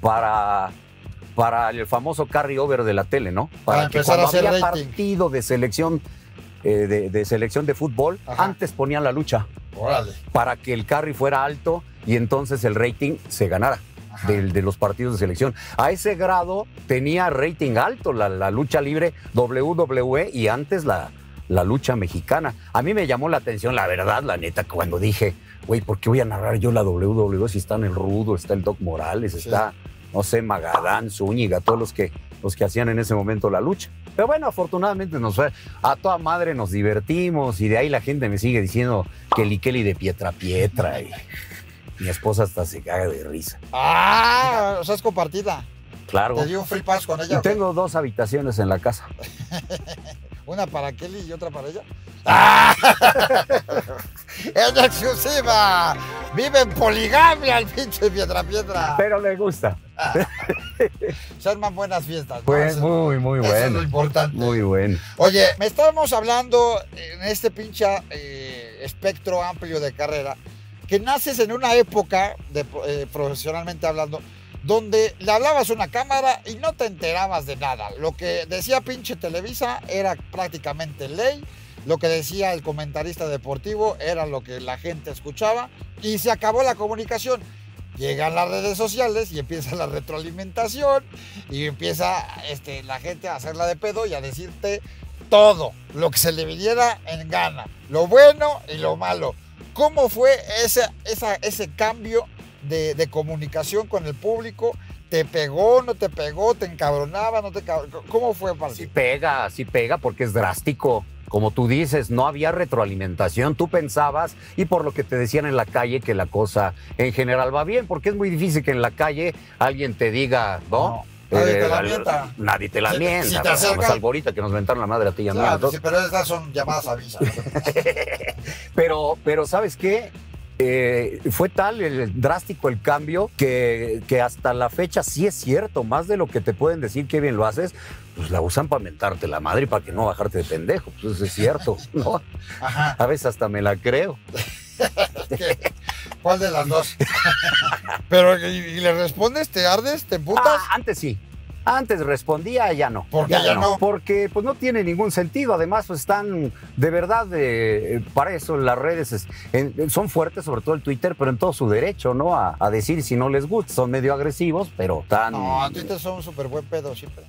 para, para el famoso carry-over de la tele, ¿no? Para, para que empezar cuando a hacer había rating. partido de selección, eh, de, de selección de fútbol, Ajá. antes ponían la lucha. Órale. Para que el carry fuera alto y entonces el rating se ganara. De, de los partidos de selección. A ese grado tenía rating alto la, la lucha libre doble u doble u E y antes la, la lucha mexicana. A mí me llamó la atención, la verdad, la neta, cuando dije, güey, ¿por qué voy a narrar yo la doble u doble u E si está en el Rudo, está el Doc Morales, sí. está, no sé, Magadán, Zúñiga, todos los que, los que hacían en ese momento la lucha? Pero bueno, afortunadamente nos fue, a toda madre nos divertimos y de ahí la gente me sigue diciendo Kelly Kelly de Pietra Pietra y... Mi esposa hasta se caga de risa. Ah, o sea, es compartida. Claro. ¿Te dio un free pass con ella? Y tengo dos habitaciones en la casa. ¿Una para Kelly y otra para ella? ¡Ah! ¡Es exclusiva! ¡Vive en poligamia el pinche Piedra Piedra! Pero le gusta. Ah. Se arman buenas fiestas, ¿no? Pues eso, muy, muy bueno. Eso es lo importante. Muy bueno. Oye, me estábamos hablando en este pinche eh, espectro amplio de carrera, que naces en una época, de, eh, profesionalmente hablando, donde le hablabas a una cámara y no te enterabas de nada. Lo que decía pinche Televisa era prácticamente ley, lo que decía el comentarista deportivo era lo que la gente escuchaba y se acabó la comunicación. Llegan las redes sociales y empieza la retroalimentación y empieza este, la gente a hacerla de pedo y a decirte todo, lo que se le viniera en gana, lo bueno y lo malo. ¿Cómo fue ese, esa, ese cambio de, de comunicación con el público? ¿Te pegó, no te pegó, te encabronaba, no te encabronaba? ¿Cómo fue para ti? Sí pega, sí pega porque es drástico. Como tú dices, no había retroalimentación. Tú pensabas, y por lo que te decían en la calle, que la cosa en general va bien, porque es muy difícil que en la calle alguien te diga, ¿no? no. Nadie eh, te la mienta. Nadie te la si, mienta. Si te acercan... Salvo ahorita que nos mentaron la madre a ti y a mí. Claro, sí, pero estas son llamadas avisas. pero, pero, ¿sabes qué? Eh, fue tal el drástico el cambio que, que hasta la fecha sí es cierto, más de lo que te pueden decir que bien lo haces, pues la usan para mentarte la madre y para que no bajarte de pendejo. Pues eso es cierto, ¿no? Ajá. A veces hasta me la creo. ¿Cuál de las dos? Pero, ¿y, y le respondes? ¿Te ardes? ¿Te emputas? Ah, antes sí. Antes respondía, ya no. ¿Por qué ya, ya no? no? Porque pues no tiene ningún sentido. Además, pues están de verdad, eh, para eso las redes es, en, son fuertes, sobre todo el Twitter, pero en todo su derecho, ¿no? A, a decir si no les gusta. Son medio agresivos, pero tan... No, en Twitter son un súper buen pedo siempre.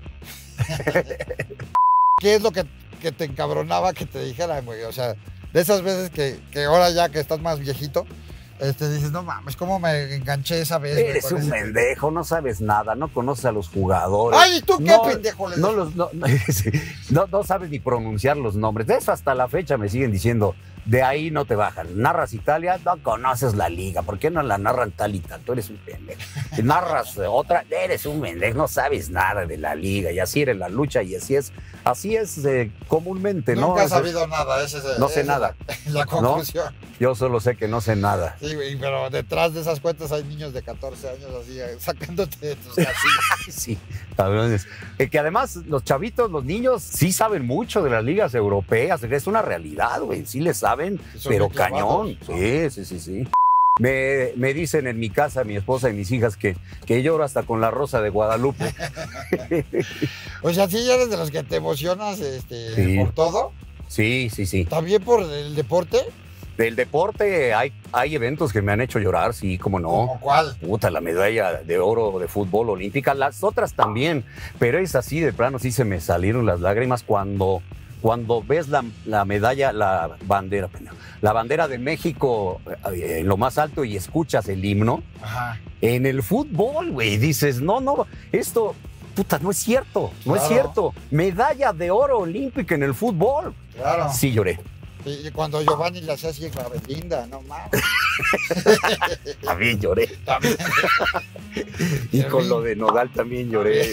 ¿Qué es lo que, que te encabronaba que te dijeran, güey? O sea, de esas veces que, que ahora ya que estás más viejito, Este, dices, no mames, ¿cómo me enganché esa vez? Eres un pendejo, no sabes nada, no conoces a los jugadores. ¡Ay, ¿y tú qué no, pendejo? No, los, no, no, no sabes ni pronunciar los nombres. De eso hasta la fecha me siguen diciendo, de ahí no te bajan. Narras Italia, no conoces la liga. ¿Por qué no la narran tal y tal? Tú eres un pendejo. Narras otra, eres un pendejo, no sabes nada de la liga. Y así eres la lucha y así es, así es eh, comúnmente, Nunca ¿no? Nunca has sabido es, nada, ese es, no ese sé es nada. La, la conclusión. ¿No? Yo solo sé que no sé nada. Sí, güey, pero detrás de esas cuentas hay niños de catorce años así, sacándote de tus casillas. Sí, cabrones. Eh, que además los chavitos, los niños, sí saben mucho de las ligas europeas. Es una realidad, güey. Sí le saben, sí, pero cañón. Sí, sí, sí, sí. Me, me dicen en mi casa, mi esposa y mis hijas, que, que lloro hasta con la Rosa de Guadalupe. O sea, sí eres de los que te emocionas este, sí. por todo. Sí, sí, sí. ¿También por el deporte? Del deporte hay, hay eventos que me han hecho llorar, sí, cómo no. ¿Cómo cuál? Puta, la medalla de oro de fútbol olímpica, las otras también, pero es así de plano, sí se me salieron las lágrimas cuando, cuando ves la, la medalla, la bandera, la bandera de México en lo más alto y escuchas el himno. Ajá. En el fútbol, güey, dices, no, no, esto... Puta, no es cierto, no claro. es cierto. Medalla de oro olímpica en el fútbol. Claro. Sí lloré. Y cuando Giovanni le hacía así, la Belinda, no mames. También lloré. También. Y con lo de Nodal también lloré.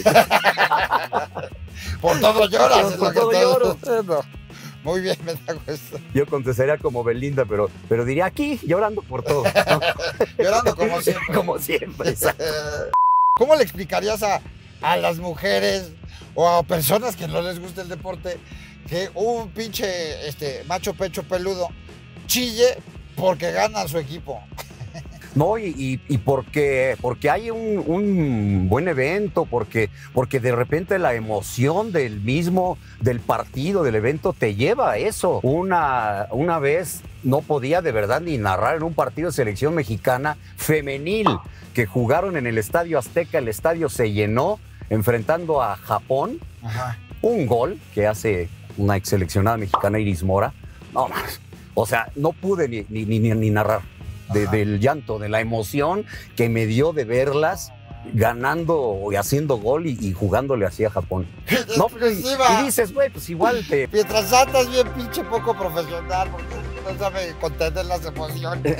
Por todo lloras. Por, por todo lloro. No. Muy bien, me da gusto. Yo contestaría como Belinda, pero, pero diría aquí, llorando por todo. ¿No? Llorando como siempre. Como siempre, exacto. ¿Cómo le explicarías a, a las mujeres o a personas que no les gusta el deporte que un pinche este, macho pecho peludo chille porque gana su equipo? No, y, y, y porque, porque hay un, un buen evento, porque, porque de repente la emoción del mismo, del partido, del evento, te lleva a eso. Una, una vez no podía de verdad ni narrar en un partido de selección mexicana femenil que jugaron en el Estadio Azteca, el estadio se llenó enfrentando a Japón. Ajá. Un gol que hace una ex seleccionada mexicana, Iris Mora. No más. O sea, no pude ni, ni, ni, ni narrar. De, del llanto, de la emoción que me dio de verlas ganando y haciendo gol y, y jugándole así a Japón. No, y, y dices, güey, pues igual te... Pietrasanta es bien pinche poco profesional porque no sabe contener las emociones.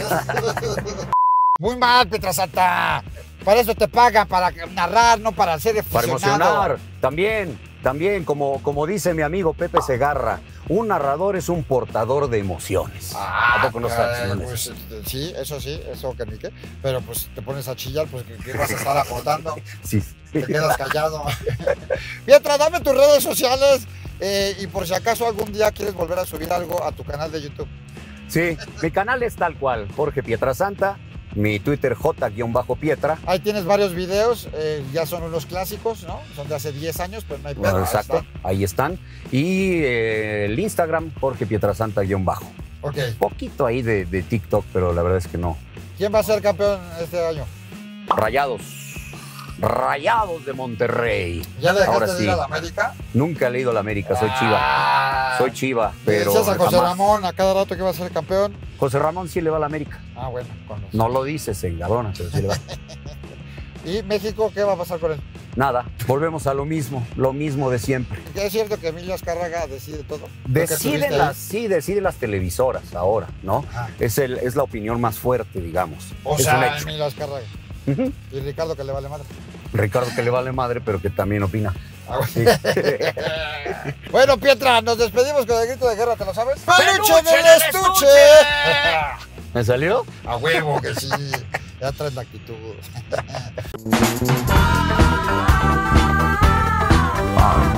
Muy mal, Pietrasanta. Para eso te pagan, para narrar, no para ser aficionado. Para emocionar, también, también, como, como dice mi amigo Pepe Segarra, un narrador es un portador de emociones. Ah, ¿a poco no sabes? Pues, sí, eso sí, eso que ni qué. Pero pues te pones a chillar, pues ¿qué, qué vas a estar aportando? Sí. Te quedas callado. Pietra, dame tus redes sociales eh, y por si acaso algún día quieres volver a subir algo a tu canal de YouTube. Sí, mi canal es tal cual, Jorge Pietrasanta. Mi Twitter, J-Pietra. Ahí tienes varios videos, eh, ya son unos clásicos, ¿no? Son de hace diez años, pero no hay pedo. Bueno, exacto, ahí están. Ahí están. Y eh, el Instagram, Jorge Pietrasanta-bajo. Ok. Poquito ahí de, de TikTok, pero la verdad es que no. ¿Quién va a ser campeón este año? Rayados. Rayados de Monterrey. ¿Ya le dejaste Ahora de sí. ir a la América? Nunca he leído a la América, soy chiva. Ah, soy chiva, pero decías a José jamás. Ramón a cada rato que va a ser campeón. José Ramón sí le va a la América. Ah, bueno. Con no lo dice, se engabrona, pero sí le va. ¿Y México qué va a pasar con él? Nada, volvemos a lo mismo, lo mismo de siempre. ¿Es cierto que Emilio Azcárraga decide todo? Deciden las, sí, decide las televisoras ahora, ¿no? Ah. Es, el, es la opinión más fuerte, digamos. O es sea, un hecho. Emilio Azcárraga. Uh-huh. Y Ricardo que le vale madre. Ricardo que le vale madre, pero que también opina. Ah, bueno. Sí. Bueno, Pietra, nos despedimos con el grito de guerra, ¿te lo sabes? ¡Peluche del estuche! ¿Me salió? A huevo que sí. Ya traes la actitud. Ah.